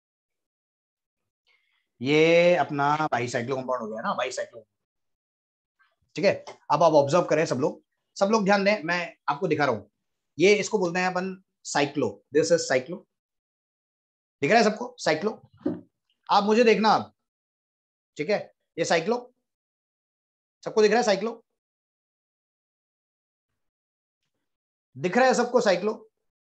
ये अपना बाईसाइक्लो कंपाउंड हो गया ना, बाईसाइक्लो, ठीक है। अब आप ऑब्जर्व करें सब लोग, सब लोग ध्यान दें, मैं आपको दिखा रहा हूं। ये इसको बोलते हैं अपन साइक्लो, दिस इज साइक्लो, दिख रहा है सबको? साइक्लो, आप मुझे देखना अब, ठीक है। ये साइक्लो, सबको दिख रहा है? साइक्लो दिख रहा है सबको? साइक्लो।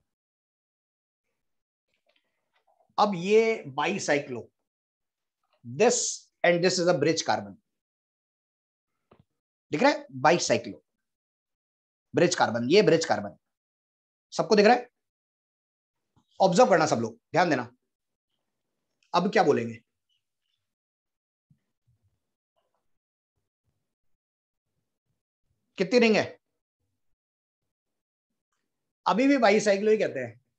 अब ये bicyclo, this and this is a bridge carbon, दिख रहा है? बाईसाइक्लो ब्रिज कार्बन, ये ब्रिज कार्बन, सबको दिख रहा है? ऑब्जर्व करना सब लोग, ध्यान देना। अब क्या बोलेंगे? कितनी रिंग है? अभी भी बाईसाइक्लो ही कहते हैं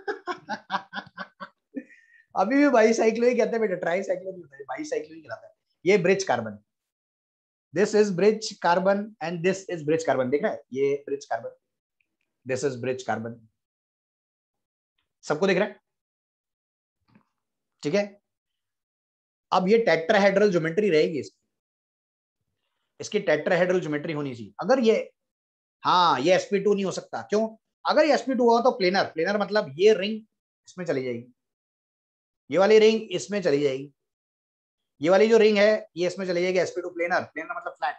अभी भी बाईसाइक्लो ही कहते हैं बेटा, ट्राईसाइक्लो नहीं होता है, बाईसाइक्लो ही कहलाता है। ये bridge carbon, this is bridge carbon and this is bridge carbon. देख रहा है, ये bridge carbon, this is bridge carbon. सबको दिख रहा है? ठीक है। अब ये टेट्राहेड्रल ज्योमेट्री रहेगी इसकी, इसकी टेट्राहेड्रल ज्योमेट्री होनी चाहिए। अगर ये, हाँ ये एस पी टू नहीं हो सकता। क्यों? अगर ये एस पी टू हुआ तो प्लेनर, प्लेनर मतलब ये रिंग इसमें चली जाएगी, ये वाली रिंग इसमें चली जाएगी, ये वाली जो रिंग है ये इसमें चली जाएगी। S P two planar, planar मतलब फ्लैट,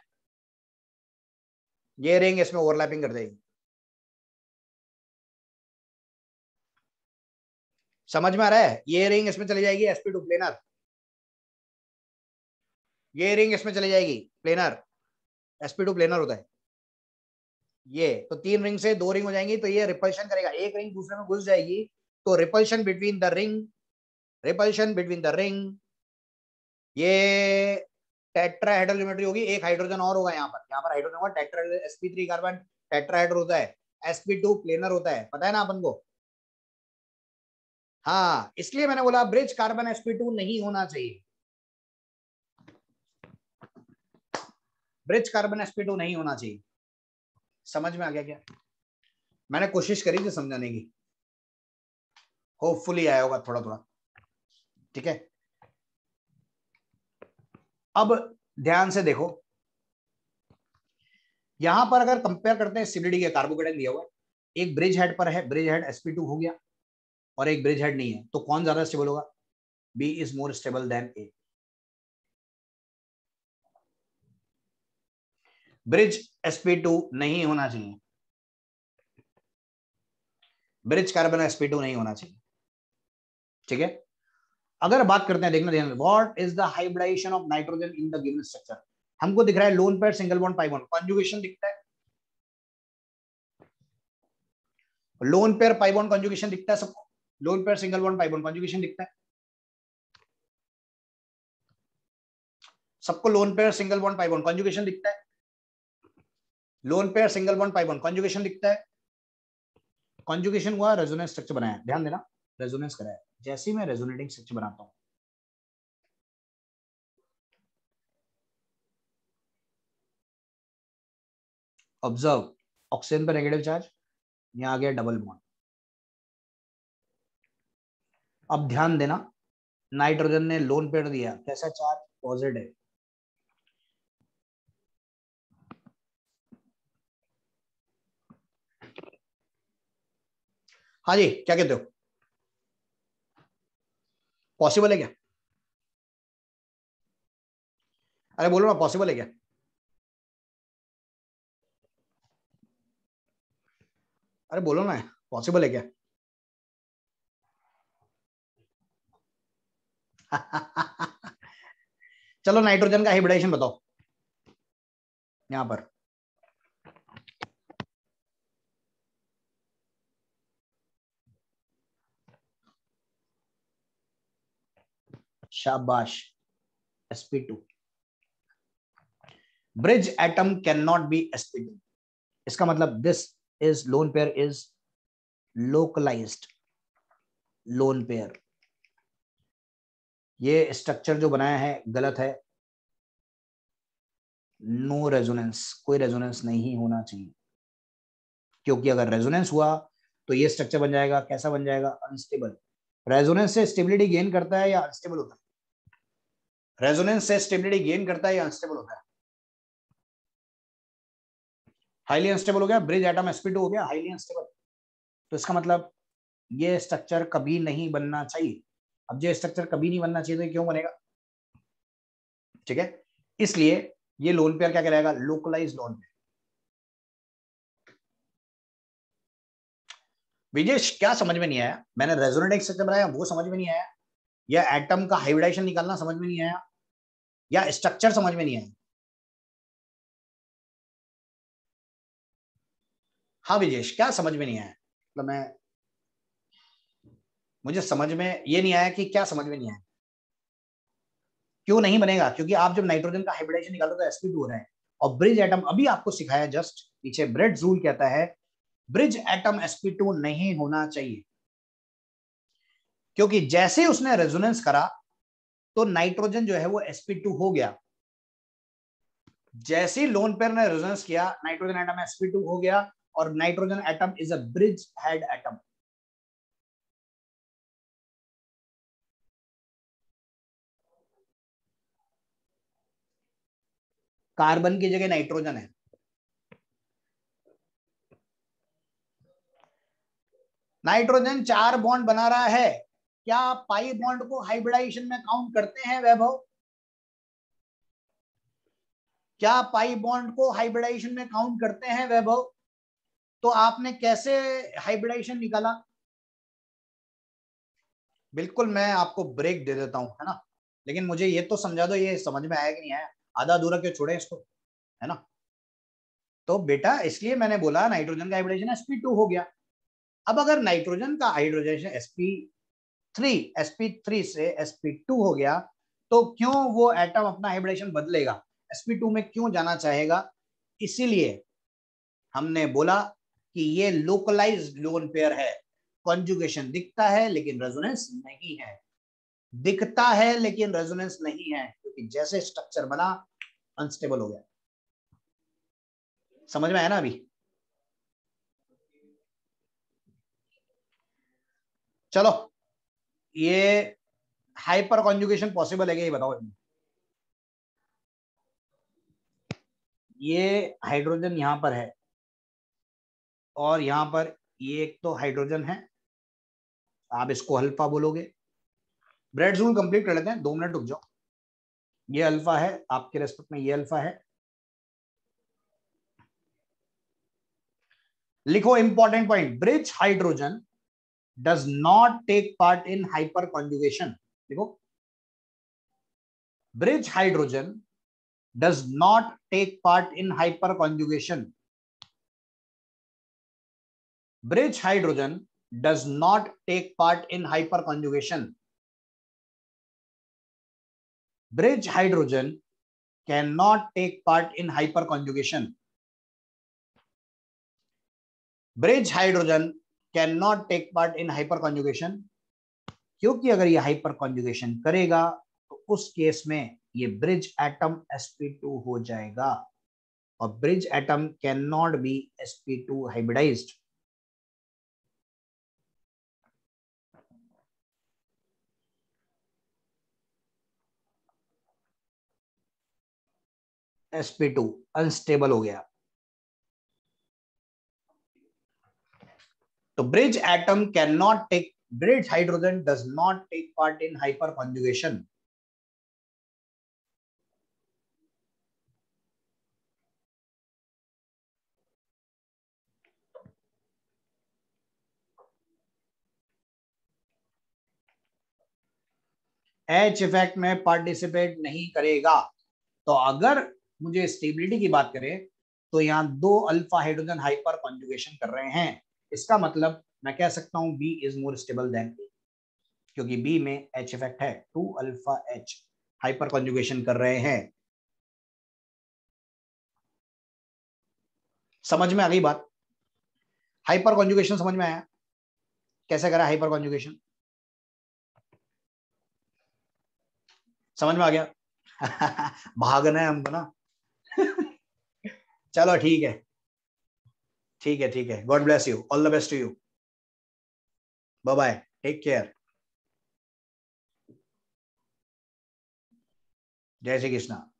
ये रिंग इसमें ओवरलैपिंग कर देगी। समझ में आ रहा है? ये रिंग इसमें चली जाएगी, एस पी टू प्लेनर, ये रिंग इसमें चली जाएगी planar, S P two planar होता है ये। तो तीन रिंग से दो रिंग हो जाएंगी, तो ये रिपल्शन करेगा, एक रिंग दूसरे में घुस जाएगी, तो repulsion between the ring, repulsion between the ring, ये टेट्राहेड्रल ज्योमेट्री होगी। एक हाइड्रोजन और होगा यहाँ पर, यहाँ पर हाइड्रोजन होगा, tetra S P three carbon tetrahedral होता है, एस पी टू प्लेनर होता है, पता है ना अपन को? हाँ, इसलिए मैंने बोला bridge carbon S P two नहीं होना चाहिए, bridge carbon S P two नहीं होना चाहिए। समझ में आ गया क्या? मैंने कोशिश करी थी समझाने की, होपफुली आया होगा थोड़ा थोड़ा। ठीक है, अब ध्यान से देखो, यहां पर अगर कंपेयर करते हैं स्टेबिलिटी के, कार्बोकेटाइन दिया हुआ है, एक ब्रिज हेड पर है, bridge head S P two हो गया, और एक ब्रिज हेड नहीं है, तो कौन ज्यादा स्टेबल होगा? B is more stable than A. Bridge S P two नहीं होना चाहिए, bridge carbon S P two नहीं होना चाहिए। ठीक है, अगर बात करते हैं, देखना ध्यान, what is the hybridization of nitrogen in the given structure. हमको दिख रहा है lone pair, single bond, pi bond, conjugation दिखता है, lone pair pi bond conjugation दिखता है सबको, lone pair single bond pi bond conjugation दिखता है सबको, lone pair single bond pi bond conjugation दिखता है, lone pair single bond pi bond conjugation दिखता है। कॉन्जुगेशन हुआ, रेजोनेंस स्ट्रक्चर बनाया, ध्यान देना, रेजोनेंस कराया। जैसे ही मैं रेजोनेटिंग स्ट्रक्चर बनाता हूं, ऑब्जर्व, ऑक्सीजन पर नेगेटिव चार्ज, यहां आ गया डबल बॉन्ड। अब ध्यान देना, नाइट्रोजन ने लोन पेयर दिया, कैसा चार्ज? पॉजिटिव। हाँ जी, क्या कहते हो? पॉसिबल है क्या? अरे बोलो ना, पॉसिबल है क्या? अरे बोलो ना, पॉसिबल है क्या? चलो नाइट्रोजन का हाइब्रिडाइजेशन बताओ यहां पर। शाबाश, S P two. Bridge atom can not be S P two, इसका मतलब this is lone pair is localized lone pair. ये स्ट्रक्चर जो बनाया है गलत है, नो रेजोनेंस, कोई रेजोनेंस नहीं होना चाहिए, क्योंकि अगर रेजोनेंस हुआ तो ये स्ट्रक्चर बन जाएगा, कैसा बन जाएगा? अनस्टेबल। रेजोनेंस से स्टेबिलिटी गेन करता है या अनस्टेबल होता है? रेजोनेंस से स्टेबिलिटी गेन करता है या अनस्टेबल होता है? हाईली अनस्टेबल हो गया, bridge atom S P two हो गया हाईली अनस्टेबल। तो इसका मतलब ये स्ट्रक्चर कभी नहीं बनना चाहिए। अब जो स्ट्रक्चर कभी नहीं बनना चाहिए तो ये क्यों बनेगा? ठीक है, इसलिए ये लोन पेयर क्या कहलाएगा? Localise lone pair. विजेश क्या समझ में नहीं आया? मैंने रेजोनेटिंग स्ट्रक्चर बनाया वो समझ में नहीं आया, या एटम का हाइब्रिडाइजेशन निकालना समझ में नहीं आया, या स्ट्रक्चर समझ में नहीं आया? हाँ विजेश, क्या समझ में नहीं आया? मतलब मैं, मुझे समझ में ये नहीं आया कि क्या समझ में नहीं आया। क्यों नहीं बनेगा? क्योंकि आप जब नाइट्रोजन का हाइब्रिडाइजेशन निकालो तो एस पी टू हो रहा है, और ब्रिज एटम अभी आपको सिखाया जस्ट पीछे, ब्रेड्स रूल कहता है bridge atom S P two नहीं होना चाहिए, क्योंकि जैसे उसने रेजोनेंस करा तो नाइट्रोजन जो है वो एस पी टू हो गया। जैसे ही लोन पेयर ने रेजोनेंस किया nitrogen atom S P two हो गया, और nitrogen atom is a bridge head atom. Carbon की जगह नाइट्रोजन है। नाइट्रोजन चार बॉन्ड बना रहा है, क्या पाई बॉन्ड को हाइब्रिडाइजेशन में काउंट करते हैं वैभव? क्या पाई बॉन्ड को हाइब्रिडाइजेशन में काउंट करते हैं वैभव? तो आपने कैसे हाइब्रिडाइजेशन निकाला? बिल्कुल, मैं आपको ब्रेक दे देता हूं, है ना, लेकिन मुझे ये तो समझा दो ये समझ में आया कि नहीं आया, आधा अधूरा क्यों छोड़े इसको, है ना। तो बेटा इसलिए मैंने बोला नाइट्रोजन का हाइब्रिडाइजेशन एस पी टू हो गया। अब अगर नाइट्रोजन का hydrogen S P three S P three से एस पी टू हो गया, तो क्यों वो एटम अपना हाइब्रिडेशन बदलेगा, एस पी टू में क्यों जाना चाहेगा? इसीलिए हमने बोला कि ये लोकलाइज्ड लोन पेयर है, कॉन्जुगेशन दिखता है लेकिन रेजोनेंस नहीं है, दिखता है लेकिन रेजोनेंस नहीं है, क्योंकि जैसे स्ट्रक्चर बना अनस्टेबल हो गया। समझ में आया ना अभी? चलो, ये हाइपर कॉन्जुगेशन पॉसिबल है क्या, ये बताओ। ये हाइड्रोजन यहां पर है और यहां पर ये एक तो हाइड्रोजन है, आप इसको अल्फा बोलोगे। ब्रेड रूल कंप्लीट कर लेते हैं, दो मिनट रुक जाओ। ये अल्फा है, आपके रेस्पेक्ट में ये अल्फा है। लिखो important point, bridge hydrogen does not take part in hyperconjugation. देखो, bridge hydrogen does not take part in hyperconjugation. Bridge hydrogen does not take part in hyperconjugation. Bridge hydrogen cannot take part in hyperconjugation. Bridge hydrogen cannot take part in hyperconjugation, क्योंकि अगर ये hyperconjugation करेगा तो उस case में ये bridge atom S P two हो जाएगा, और bridge atom cannot be S P two hybridized. S P two unstable हो गया। तो bridge atom cannot take, bridge hydrogen does not take part in hyperconjugation. H effect में participate नहीं करेगा। तो अगर मुझे स्टेबिलिटी की बात करें तो यहाँ दो अल्फा हाइड्रोजन हाइपर कॉन्जुगेशन कर रहे हैं, इसका मतलब मैं कह सकता हूं B is more stable than A, क्योंकि B में H इफेक्ट है, two alpha H hyperconjugation कर रहे हैं। समझ में आ गई बात? हाइपर कॉन्जुगेशन समझ में आया कैसे करा हाइपर कॉन्जुगेशन? समझ में आ गया? भागना है हमको ना। चलो ठीक है, ठीक है, ठीक है। God bless you, all the best to you, bye bye, take care, जय श्री कृष्णा।